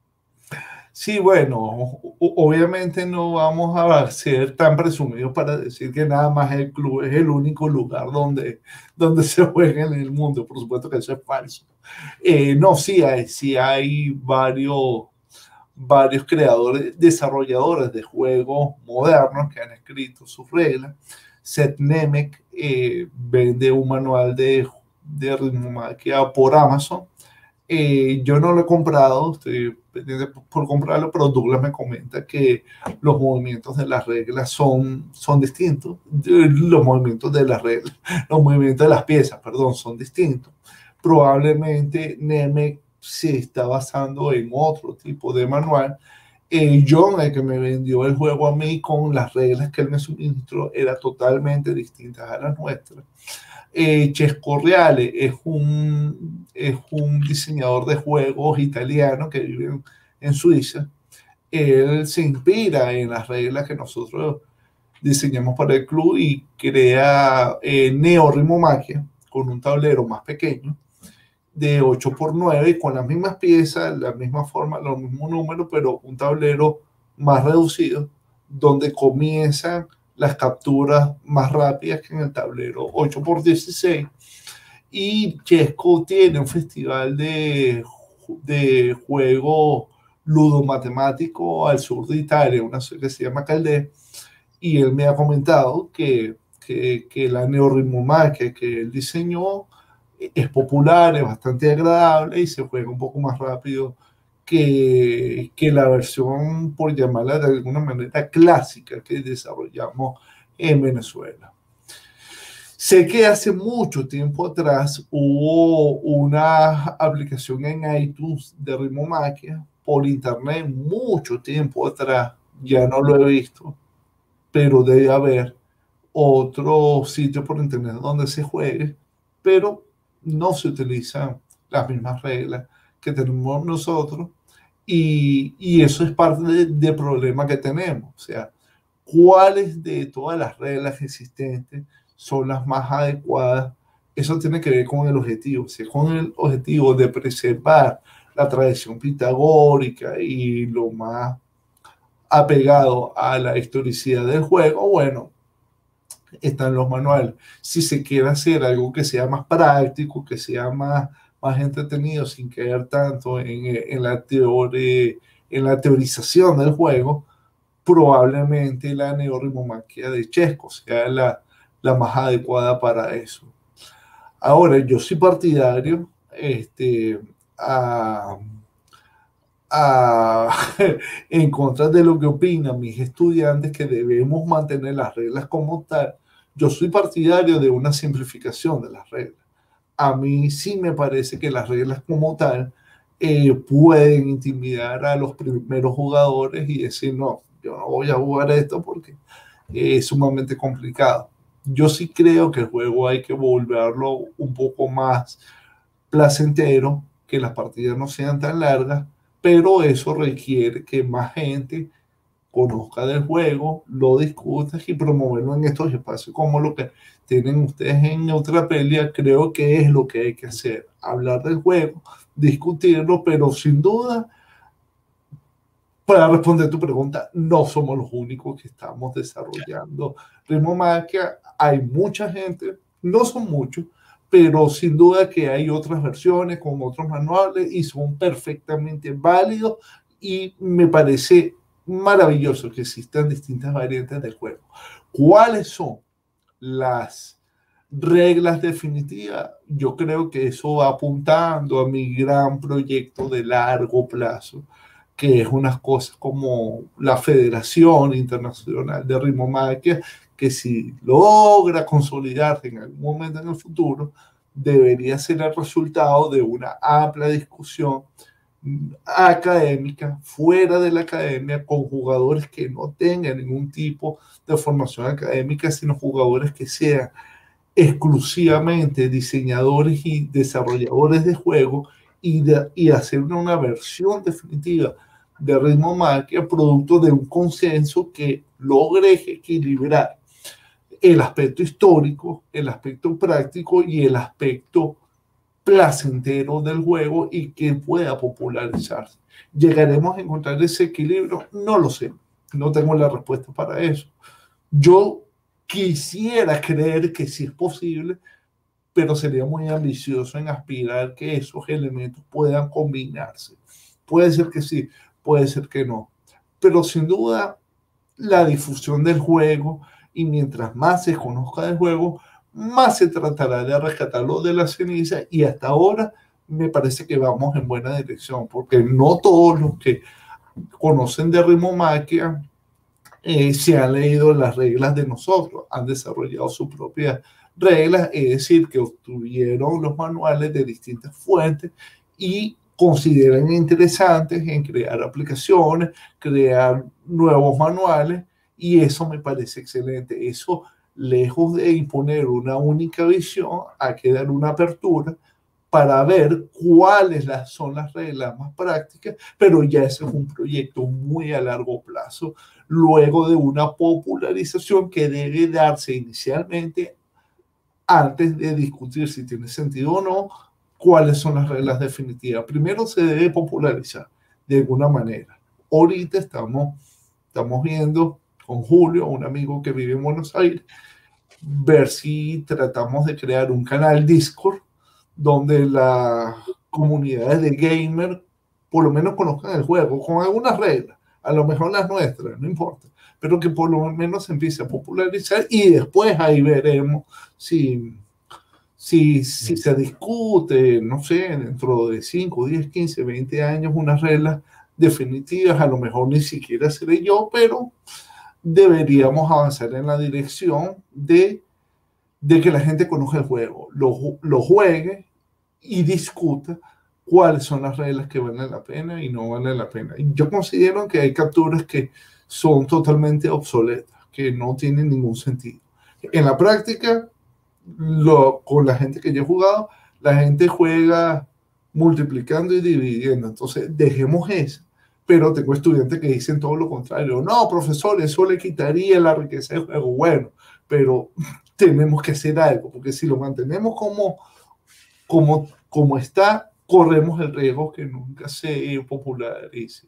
Sí, bueno, obviamente no vamos a ser tan presumidos para decir que nada más el club es el único lugar donde, donde se juega en el mundo. Por supuesto que eso es falso. Eh, no, sí hay, sí hay varios, varios creadores, desarrolladores de juegos modernos que han escrito sus reglas. Seth Nemec eh, vende un manual de, de Ritmomaquia por Amazon. Eh, yo no lo he comprado, estoy pendiente por comprarlo, pero Douglas me comenta que los movimientos de las reglas son, son distintos. Los movimientos de las reglas, los movimientos de las piezas, perdón, son distintos. Probablemente Nemec se está basando en otro tipo de manual. Eh, John, el que me vendió el juego a mí con las reglas que él me suministró, eran totalmente distintas a las nuestras. Eh, Cesco Reale es un, es un diseñador de juegos italiano que vive en, en Suiza. Él se inspira en las reglas que nosotros diseñamos para el club y crea eh, Neo Ritmomaquia con un tablero más pequeño de ocho por nueve y con las mismas piezas, la misma forma, los mismos números, pero un tablero más reducido donde comienzan las capturas más rápidas que en el tablero ocho por dieciséis. Y Cesco tiene un festival de, de juego ludomatemático al sur de Italia, una que se llama Caldé, y él me ha comentado que, que, que la Neo Ritmomaquia que él diseñó es popular, es bastante agradable y se juega un poco más rápido que, que la versión, por llamarla de alguna manera, clásica que desarrollamos en Venezuela. Sé que hace mucho tiempo atrás hubo una aplicación en iTunes de Ritmomaquia por internet, mucho tiempo atrás, ya no lo he visto, pero debe haber otro sitio por internet donde se juegue, pero no se utilizan las mismas reglas que tenemos nosotros y, y eso es parte del de problema que tenemos. O sea, ¿cuáles de todas las reglas existentes son las más adecuadas? Eso tiene que ver con el objetivo, o sea, con el objetivo de preservar la tradición pitagórica y lo más apegado a la historicidad del juego. Bueno, están los manuales. Si se quiere hacer algo que sea más práctico, que sea más, más entretenido, sin caer tanto en, en, la teoría, en la teorización del juego, probablemente la Neo Ritmomaquia de Cesco sea la, la más adecuada para eso. Ahora, yo soy partidario este, a, a, en contra de lo que opinan mis estudiantes, que debemos mantener las reglas como tal. Yo soy partidario de una simplificación de las reglas. A mí sí me parece que las reglas como tal eh, pueden intimidar a los primeros jugadores y decir, no, yo no voy a jugar esto porque es sumamente complicado. Yo sí creo que el juego hay que volverlo un poco más placentero, que las partidas no sean tan largas, pero eso requiere que más gente conozca del juego, lo discuta y promoverlo en estos espacios como lo que tienen ustedes en Neutrapelia. Creo que es lo que hay que hacer, hablar del juego, discutirlo, pero sin duda, para responder tu pregunta, no somos los únicos que estamos desarrollando Ritmomaquia. Hay mucha gente, no son muchos, pero sin duda que hay otras versiones con otros manuales y son perfectamente válidos y me parece maravilloso que existan distintas variantes del juego. ¿Cuáles son las reglas definitivas? Yo creo que eso va apuntando a mi gran proyecto de largo plazo que es unas cosas como la Federación Internacional de Ritmomaquia, que si logra consolidarse en algún momento en el futuro, debería ser el resultado de una amplia discusión académica, fuera de la academia, con jugadores que no tengan ningún tipo de formación académica, sino jugadores que sean exclusivamente diseñadores y desarrolladores de juegos, y, de, y hacer una, una versión definitiva de Ritmomaquia, producto de un consenso que logre equilibrar el aspecto histórico, el aspecto práctico y el aspecto placentero del juego, y que pueda popularizarse. ¿Llegaremos a encontrar ese equilibrio? No lo sé, no tengo la respuesta para eso. Yo quisiera creer que sí es posible, pero sería muy ambicioso en aspirar que esos elementos puedan combinarse. Puede ser que sí, puede ser que no, pero sin duda la difusión del juego, y mientras más se conozca del juego, más se tratará de rescatarlo de la ceniza, y hasta ahora me parece que vamos en buena dirección, porque no todos los que conocen de Ritmomaquia eh, se han leído las reglas de nosotros, han desarrollado sus propias reglas, es decir, que obtuvieron los manuales de distintas fuentes y consideran interesantes en crear aplicaciones, crear nuevos manuales, y eso me parece excelente. Eso, lejos de imponer una única visión, hay que dar una apertura para ver cuáles son las reglas más prácticas, pero ya ese es un proyecto muy a largo plazo, luego de una popularización que debe darse inicialmente antes de discutir si tiene sentido o no, cuáles son las reglas definitivas. Primero se debe popularizar de alguna manera. Ahorita estamos, estamos viendo con Julio, un amigo que vive en Buenos Aires, ver si tratamos de crear un canal Discord donde las comunidades de gamer por lo menos conozcan el juego con algunas reglas, a lo mejor las nuestras, no importa, pero que por lo menos se empiece a popularizar, y después ahí veremos si, si, si se discute, no sé, dentro de cinco, diez, quince, veinte años, unas reglas definitivas. A lo mejor ni siquiera seré yo, pero deberíamos avanzar en la dirección de, de que la gente conozca el juego, lo, lo juegue y discuta cuáles son las reglas que valen la pena y no valen la pena. Y yo considero que hay capturas que son totalmente obsoletas, que no tienen ningún sentido. En la práctica, lo, con la gente que yo he jugado, la gente juega multiplicando y dividiendo, entonces dejemos eso. Pero tengo estudiantes que dicen todo lo contrario. No, profesor, eso le quitaría la riqueza del juego. Bueno, pero tenemos que hacer algo, porque si lo mantenemos como, como, como está, corremos el riesgo que nunca se popularice.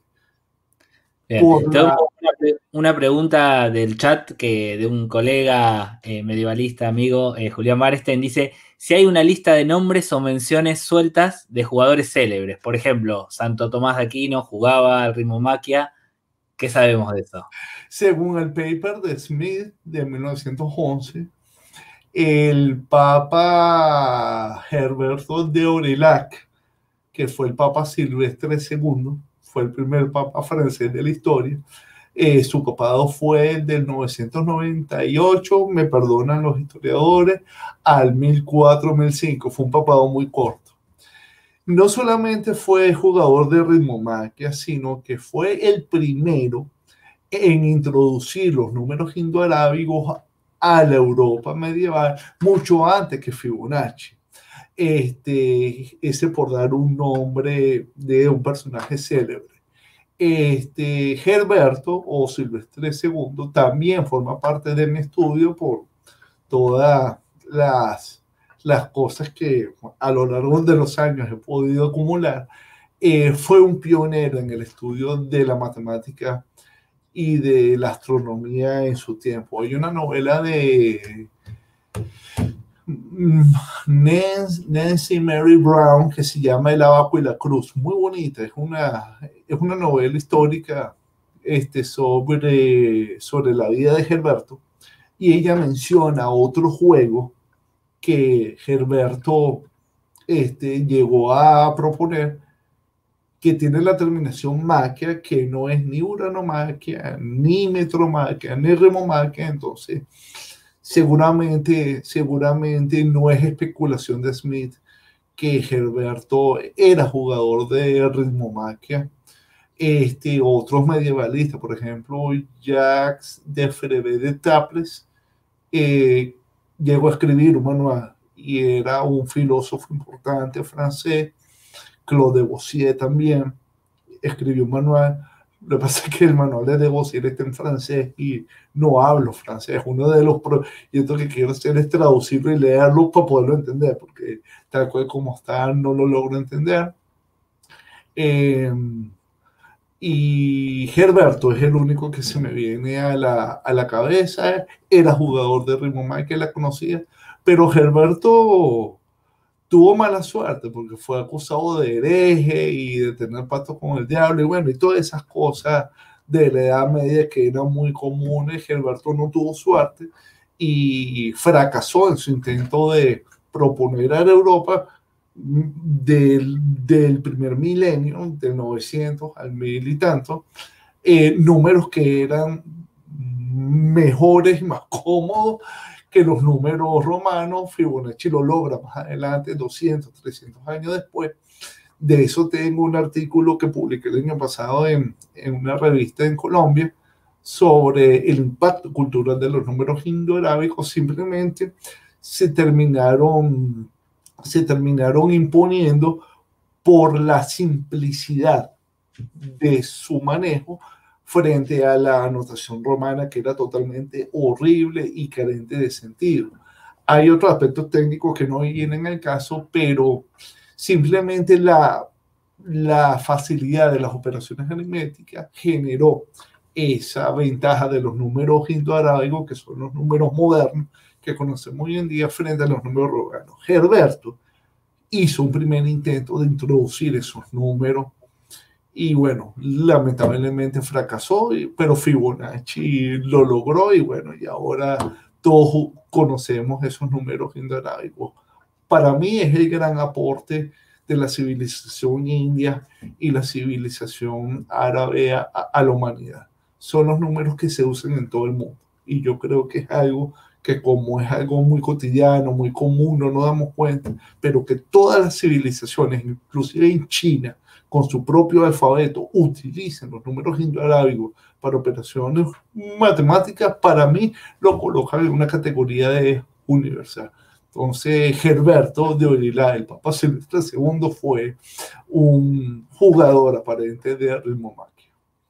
Bien, tengo la... una, una pregunta del chat que de un colega eh, medievalista, amigo, eh, Julián Marestein, dice: si hay una lista de nombres o menciones sueltas de jugadores célebres, por ejemplo, Santo Tomás de Aquino jugaba al Ritmomaquia, ¿qué sabemos de eso? Según el paper de Smith de mil novecientos once, el Papa Herberto de Aurillac, que fue el Papa Silvestre segundo, fue el primer Papa francés de la historia. Eh, su papado fue del novecientos noventa y ocho, me perdonan los historiadores, al mil cuatro, mil cinco. Fue un papado muy corto. No solamente fue jugador de Ritmomaquia, sino que fue el primero en introducir los números indoarábigos a la Europa medieval, mucho antes que Fibonacci. Este, ese por dar un nombre de un personaje célebre. Este, Herberto o Silvestre segundo también forma parte de mi estudio por todas las, las cosas que a lo largo de los años he podido acumular. Eh, fue un pionero en el estudio de la matemática y de la astronomía en su tiempo. Hay una novela de Nancy Mary Brown que se llama El abaco y la cruz, muy bonita, es una, es una novela histórica este, sobre, sobre la vida de Herberto, y ella menciona otro juego que Herberto este, llegó a proponer, que tiene la terminación maquia, que no es ni uranomaquia, ni metromaquia, ni remomaquia. Entonces, seguramente, seguramente no es especulación de Smith que Herberto era jugador de ritmomaquia. Este, otros medievalistas, por ejemplo, Jacques de Frevé de Taples, eh, llegó a escribir un manual y era un filósofo importante francés. Claude Debussy también escribió un manual. Lo que pasa es que el manual de Debussy está en francés y no hablo francés. Uno de los proyectos que quiero hacer es traducirlo y leerlo para poderlo entender, porque tal cual como está no lo logro entender. Eh, y Herberto es el único que se me viene a la, a la cabeza. Era jugador de ritmomaquia, la conocía, pero Herberto tuvo mala suerte porque fue acusado de hereje y de tener pactos con el diablo y bueno, y todas esas cosas de la Edad Media que eran muy comunes. Herberto no tuvo suerte y fracasó en su intento de proponer a Europa del, del primer milenio, del novecientos al mil y tanto, eh, números que eran mejores y más cómodos que los números romanos. Fibonacci lo logra más adelante, doscientos, trescientos años después. De eso tengo un artículo que publiqué el año pasado en, en una revista en Colombia sobre el impacto cultural de los números indoarábicos. Simplemente se terminaron, se terminaron imponiendo por la simplicidad de su manejo frente a la anotación romana, que era totalmente horrible y carente de sentido. Hay otros aspectos técnicos que no vienen al caso, pero simplemente la, la facilidad de las operaciones aritméticas generó esa ventaja de los números indoarábicos, que son los números modernos que conocemos hoy en día, frente a los números romanos. Herberto hizo un primer intento de introducir esos números y bueno, lamentablemente fracasó, pero Fibonacci lo logró y bueno, y ahora todos conocemos esos números indoarábicos. Para mí es el gran aporte de la civilización india y la civilización árabe a, a la humanidad. Son los números que se usan en todo el mundo y yo creo que es algo que, como es algo muy cotidiano, muy común, no nos damos cuenta, pero que todas las civilizaciones, inclusive en China, con su propio alfabeto, utilizan los números indoarábicos para operaciones matemáticas, para mí lo colocan en una categoría de universal. Entonces, Herberto de Orilá, el Papa Silvestre segundo, fue un jugador aparente de ritmomaquia.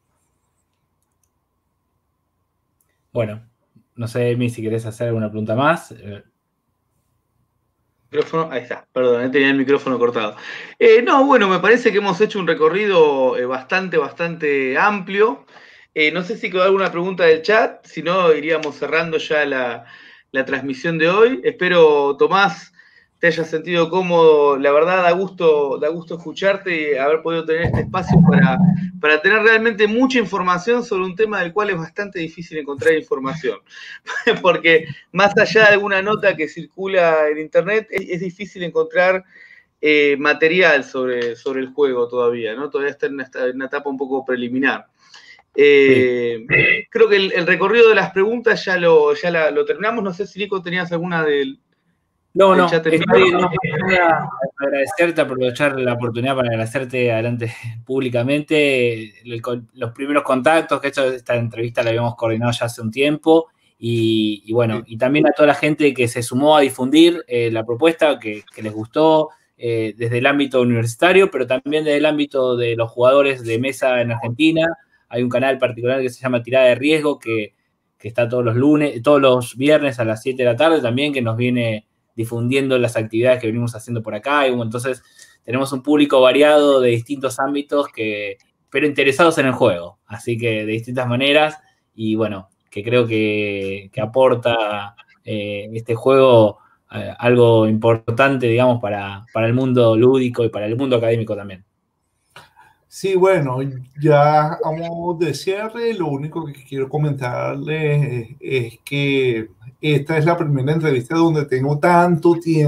Bueno, no sé, Emi, si querés hacer alguna pregunta más. Micrófono, ahí está, perdón, tenía el micrófono cortado. Eh, no, bueno, me parece que hemos hecho un recorrido eh, bastante, bastante amplio. Eh, no sé si quedó alguna pregunta del chat, si no, iríamos cerrando ya la, la transmisión de hoy. Espero, Tomás, te hayas sentido cómodo. La verdad, da gusto, da gusto escucharte y haber podido tener este espacio para, para tener realmente mucha información sobre un tema del cual es bastante difícil encontrar información. Porque más allá de alguna nota que circula en internet, es, es difícil encontrar eh, material sobre, sobre el juego todavía, ¿no? Todavía está en una, en una etapa un poco preliminar. Eh, sí. Creo que el, el recorrido de las preguntas ya lo, ya la, lo terminamos. No sé si, Nico, tenías alguna del... No, no, está bien, no, quería agradecerte, aprovechar la oportunidad para agradecerte adelante públicamente el, los primeros contactos, que hecho esta entrevista la habíamos coordinado ya hace un tiempo, y, y bueno, y también a toda la gente que se sumó a difundir eh, la propuesta, que, que les gustó eh, desde el ámbito universitario, pero también desde el ámbito de los jugadores de mesa en Argentina. Hay un canal particular que se llama Tirada de Riesgo, que, que está todos los lunes, todos los viernes a las siete de la tarde también, que nos viene difundiendo las actividades que venimos haciendo por acá. Y entonces tenemos un público variado de distintos ámbitos, que, pero interesados en el juego. Así que de distintas maneras, y bueno, que creo que, que aporta eh, este juego eh, algo importante, digamos, para, para el mundo lúdico y para el mundo académico también. Sí, bueno, ya vamos de cierre. Lo único que quiero comentarles es, es que esta es la primera entrevista donde tengo tanto tiempo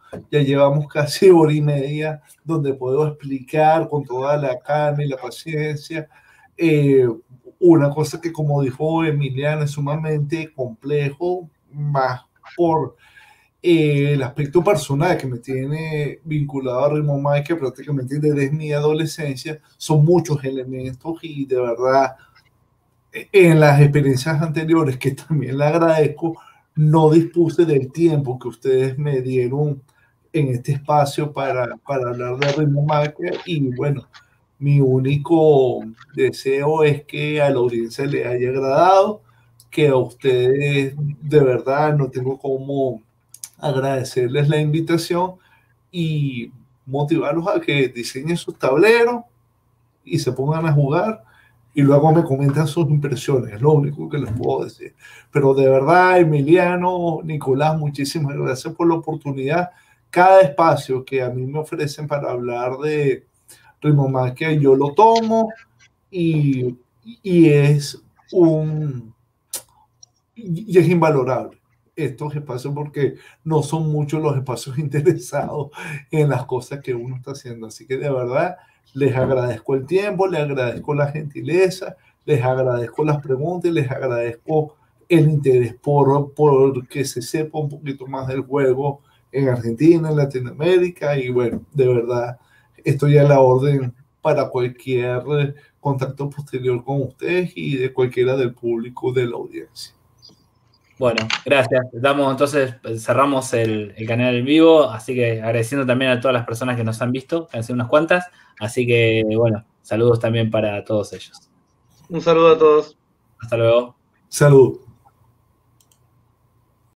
ya llevamos casi hora y media donde puedo explicar con toda la calma y la paciencia eh, una cosa que, como dijo Emiliano, es sumamente complejo, más por eh, el aspecto personal que me tiene vinculado a Ritmo Mágica prácticamente desde mi adolescencia. Son muchos elementos y de verdad en las experiencias anteriores, que también le agradezco, no dispuse del tiempo que ustedes me dieron en este espacio para, para hablar de Ritmo Mágica. Y bueno, mi único deseo es que a la audiencia le haya agradado, que a ustedes de verdad no tengo cómo agradecerles la invitación y motivarlos a que diseñen sus tableros y se pongan a jugar y luego me comentan sus impresiones, es lo único que les puedo decir. Pero de verdad, Emiliano, Nicolás, muchísimas gracias por la oportunidad. Cada espacio que a mí me ofrecen para hablar de Ritmo Mágica, yo lo tomo y, y es un y es invalorable estos espacios porque no son muchos los espacios interesados en las cosas que uno está haciendo. Así que de verdad les agradezco el tiempo, les agradezco la gentileza, les agradezco las preguntas y les agradezco el interés por, por que se sepa un poquito más del juego en Argentina, en Latinoamérica. Y bueno, de verdad estoy a la orden para cualquier contacto posterior con ustedes y de cualquiera del público de la audiencia. Bueno, gracias. Damos, entonces cerramos el, el canal en vivo, así que agradeciendo también a todas las personas que nos han visto, han sido unas cuantas, así que bueno, saludos también para todos ellos. Un saludo a todos. Hasta luego. Salud.